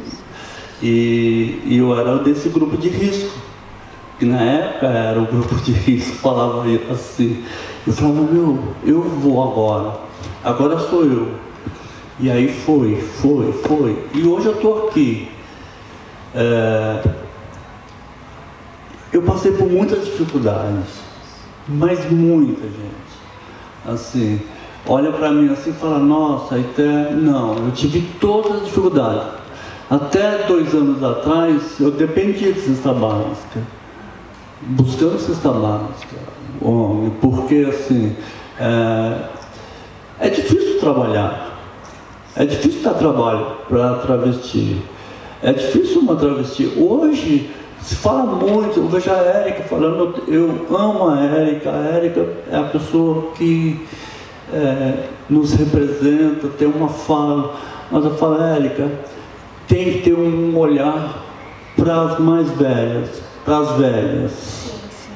S3: E, e eu era desse grupo de risco. Que na época era o grupo de risco, falava assim. Eu falava, meu, eu vou agora. Agora sou eu. E aí foi, foi, foi. E hoje eu estou aqui. É, eu passei por muitas dificuldades, mas muita gente. Assim, olha para mim assim e fala, nossa, até... Não, eu tive todas as dificuldades. Até dois anos atrás, eu dependia de cesta básica. Buscando cesta básica, homem, porque assim, é, é difícil trabalhar. É difícil dar trabalho para travesti. É difícil uma travesti. Hoje se fala muito, eu vejo a Érica falando, eu amo a Érica. A Érica é a pessoa que é, nos representa, tem uma fala. Mas eu falo, Érica, tem que ter um olhar para as mais velhas, para as velhas.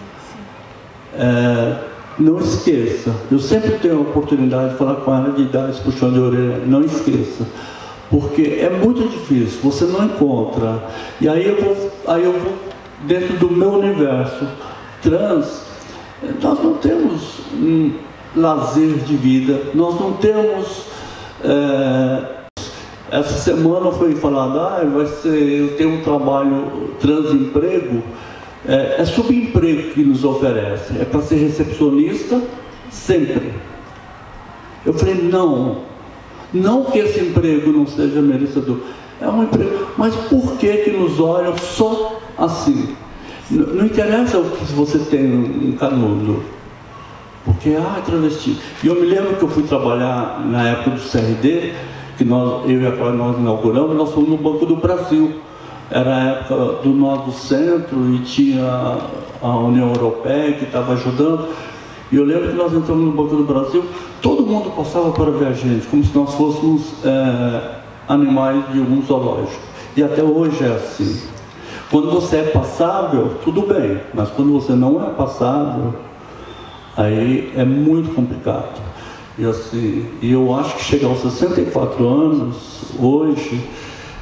S3: É, não esqueça, eu sempre tenho a oportunidade de falar com ela, de dar esse puxão de orelha, não esqueça, porque é muito difícil, você não encontra. E aí eu vou, aí eu vou dentro do meu universo trans, nós não temos um lazer de vida, nós não temos... É, essa semana foi falado, ah, vai ser, eu tenho um trabalho transemprego. É, é subemprego que nos oferece, é para ser recepcionista sempre. Eu falei, não, não que esse emprego não seja merecedor, é um emprego, mas por que que nos olham só assim? Não, não interessa o que você tem no canudo, porque, ah, travesti. E eu me lembro que eu fui trabalhar na época do C R D, que nós, eu e a Cláudia nós inauguramos, nós fomos no Banco do Brasil. Era a época do Novo Centro e tinha a União Europeia que estava ajudando. E eu lembro que nós entramos no Banco do Brasil, todo mundo passava para ver a gente, como se nós fôssemos é, animais de um zoológico. E até hoje é assim. Quando você é passável, tudo bem, mas quando você não é passável, aí é muito complicado. E assim, e eu acho que chegar aos sessenta e quatro anos, hoje,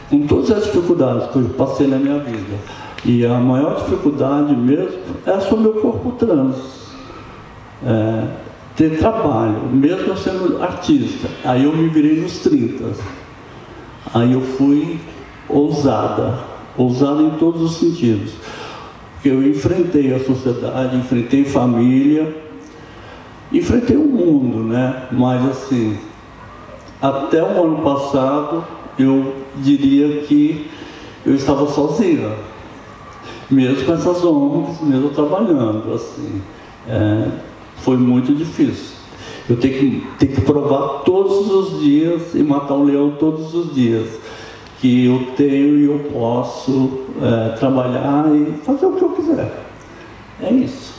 S3: com todas as dificuldades que eu passei na minha vida. E a maior dificuldade mesmo é sobre o corpo trans. É, ter trabalho, mesmo eu sendo artista. Aí eu me virei nos trinta. Aí eu fui ousada, ousada em todos os sentidos. Porque eu enfrentei a sociedade, enfrentei família, enfrentei o mundo, né? Mas assim, até o ano passado, eu diria que eu estava sozinha. Mesmo com essas O N Gs, mesmo trabalhando, assim. É, foi muito difícil. Eu tenho que, tenho que provar todos os dias e matar um leão todos os dias. Que eu tenho e eu posso é, trabalhar e fazer o que eu quiser. É isso.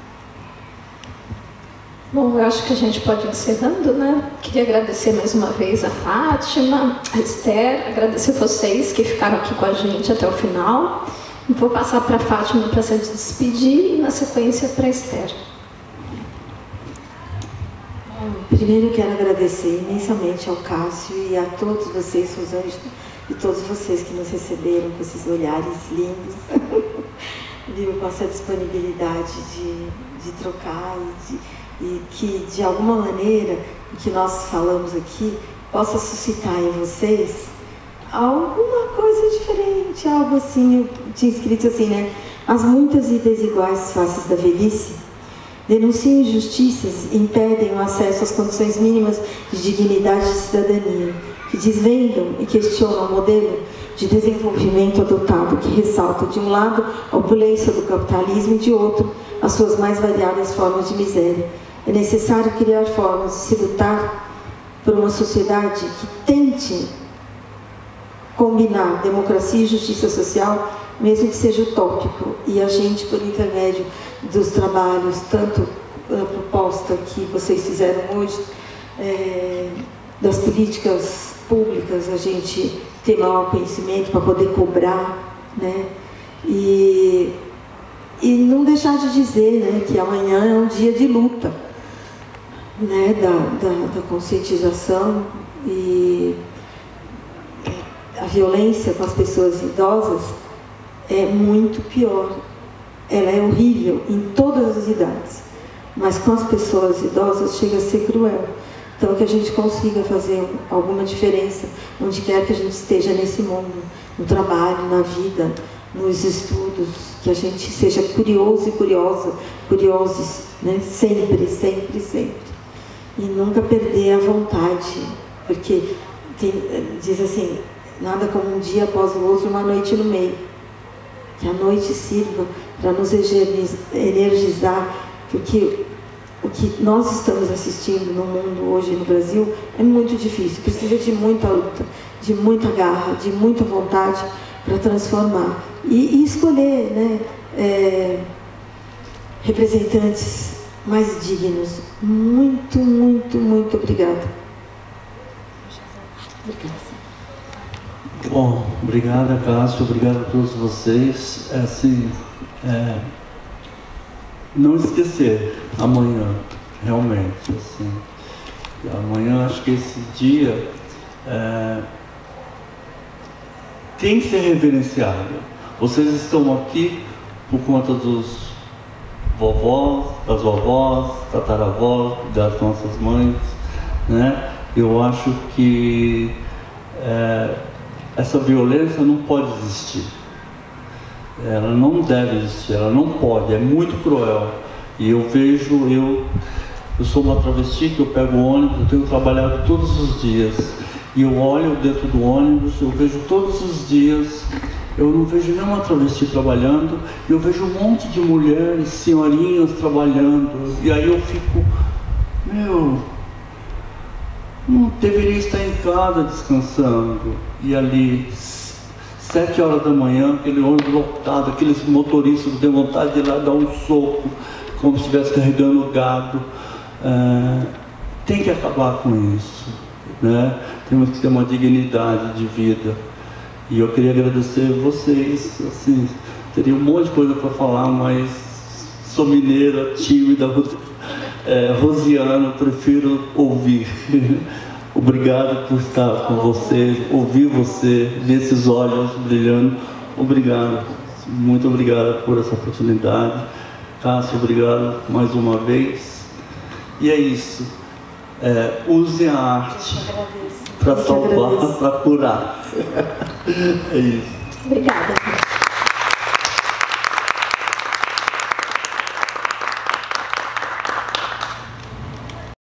S1: Bom, eu acho que a gente pode ir encerrando, né? Queria agradecer mais uma vez a Fátima, a Esther, agradecer vocês que ficaram aqui com a gente até o final. E vou passar para a Fátima para se despedir e, na sequência, para a Esther.
S2: Primeiro eu quero agradecer imensamente ao Cássio e a todos vocês, Rosângela, e todos vocês que nos receberam com esses olhares lindos, viu, com essa disponibilidade de, de trocar e, de, e que, de alguma maneira, o que nós falamos aqui possa suscitar em vocês alguma coisa diferente, algo assim. Eu tinha escrito assim, né? As muitas e desiguais faces da velhice denunciam injustiças e impedem o acesso às condições mínimas de dignidade e de cidadania, que desvendam e questionam o modelo de desenvolvimento adotado, que ressalta, de um lado, a opulência do capitalismo e, de outro, as suas mais variadas formas de miséria. É necessário criar formas de se lutar por uma sociedade que tente combinar democracia e justiça social, mesmo que seja utópico, e a gente, por intermédio dos trabalhos, tanto a proposta que vocês fizeram hoje, é, das políticas públicas, a gente ter maior conhecimento para poder cobrar, né? E, e não deixar de dizer, né, que amanhã é um dia de luta, né, da, da, da conscientização, e a violência com as pessoas idosas é muito pior. Ela é horrível em todas as idades, mas com as pessoas idosas chega a ser cruel. Então, que a gente consiga fazer alguma diferença onde quer que a gente esteja nesse mundo, no trabalho, na vida, nos estudos, que a gente seja curioso e curiosa, curiosos, né? Sempre, sempre, sempre. E nunca perder a vontade, porque tem, diz assim, nada como um dia após o outro, uma noite no meio. Que a noite sirva para nos energizar, porque o que nós estamos assistindo no mundo hoje, no Brasil, é muito difícil. Precisa de muita luta, de muita garra, de muita vontade para transformar. E, e escolher, né, é, representantes mais dignos. Muito, muito, muito obrigada.
S3: Bom, obrigada, Cássio, obrigado a todos vocês. É assim, é, não esquecer amanhã, realmente, assim, amanhã acho que esse dia é, tem que ser reverenciado. Vocês estão aqui por conta dos vovós, das vovós, tataravós, das nossas mães, né? Eu acho que é, essa violência não pode existir. Ela não deve existir, ela não pode, é muito cruel. E eu vejo, eu, eu sou uma travesti que eu pego o ônibus, eu tenho trabalhado todos os dias. E eu olho dentro do ônibus, eu vejo todos os dias, eu não vejo nenhuma travesti trabalhando, e eu vejo um monte de mulheres, senhorinhas trabalhando. E aí eu fico, meu, não deveria estar em casa descansando. E ali, sete horas da manhã, aquele ônibus lotado, aqueles motoristas que têm vontade de ir lá dar um soco, como se estivesse carregando gado. É, tem que acabar com isso, né? Temos que ter uma dignidade de vida. E eu queria agradecer vocês, assim, teria um monte de coisa para falar, mas sou mineira, tímida, é, rosiana, prefiro ouvir. Obrigado por estar com você, ouvir você, ver esses olhos brilhando. Obrigado, muito obrigado por essa oportunidade. Cássio, obrigado mais uma vez. E é isso. É, use a arte para salvar, para curar. É isso.
S1: Obrigada.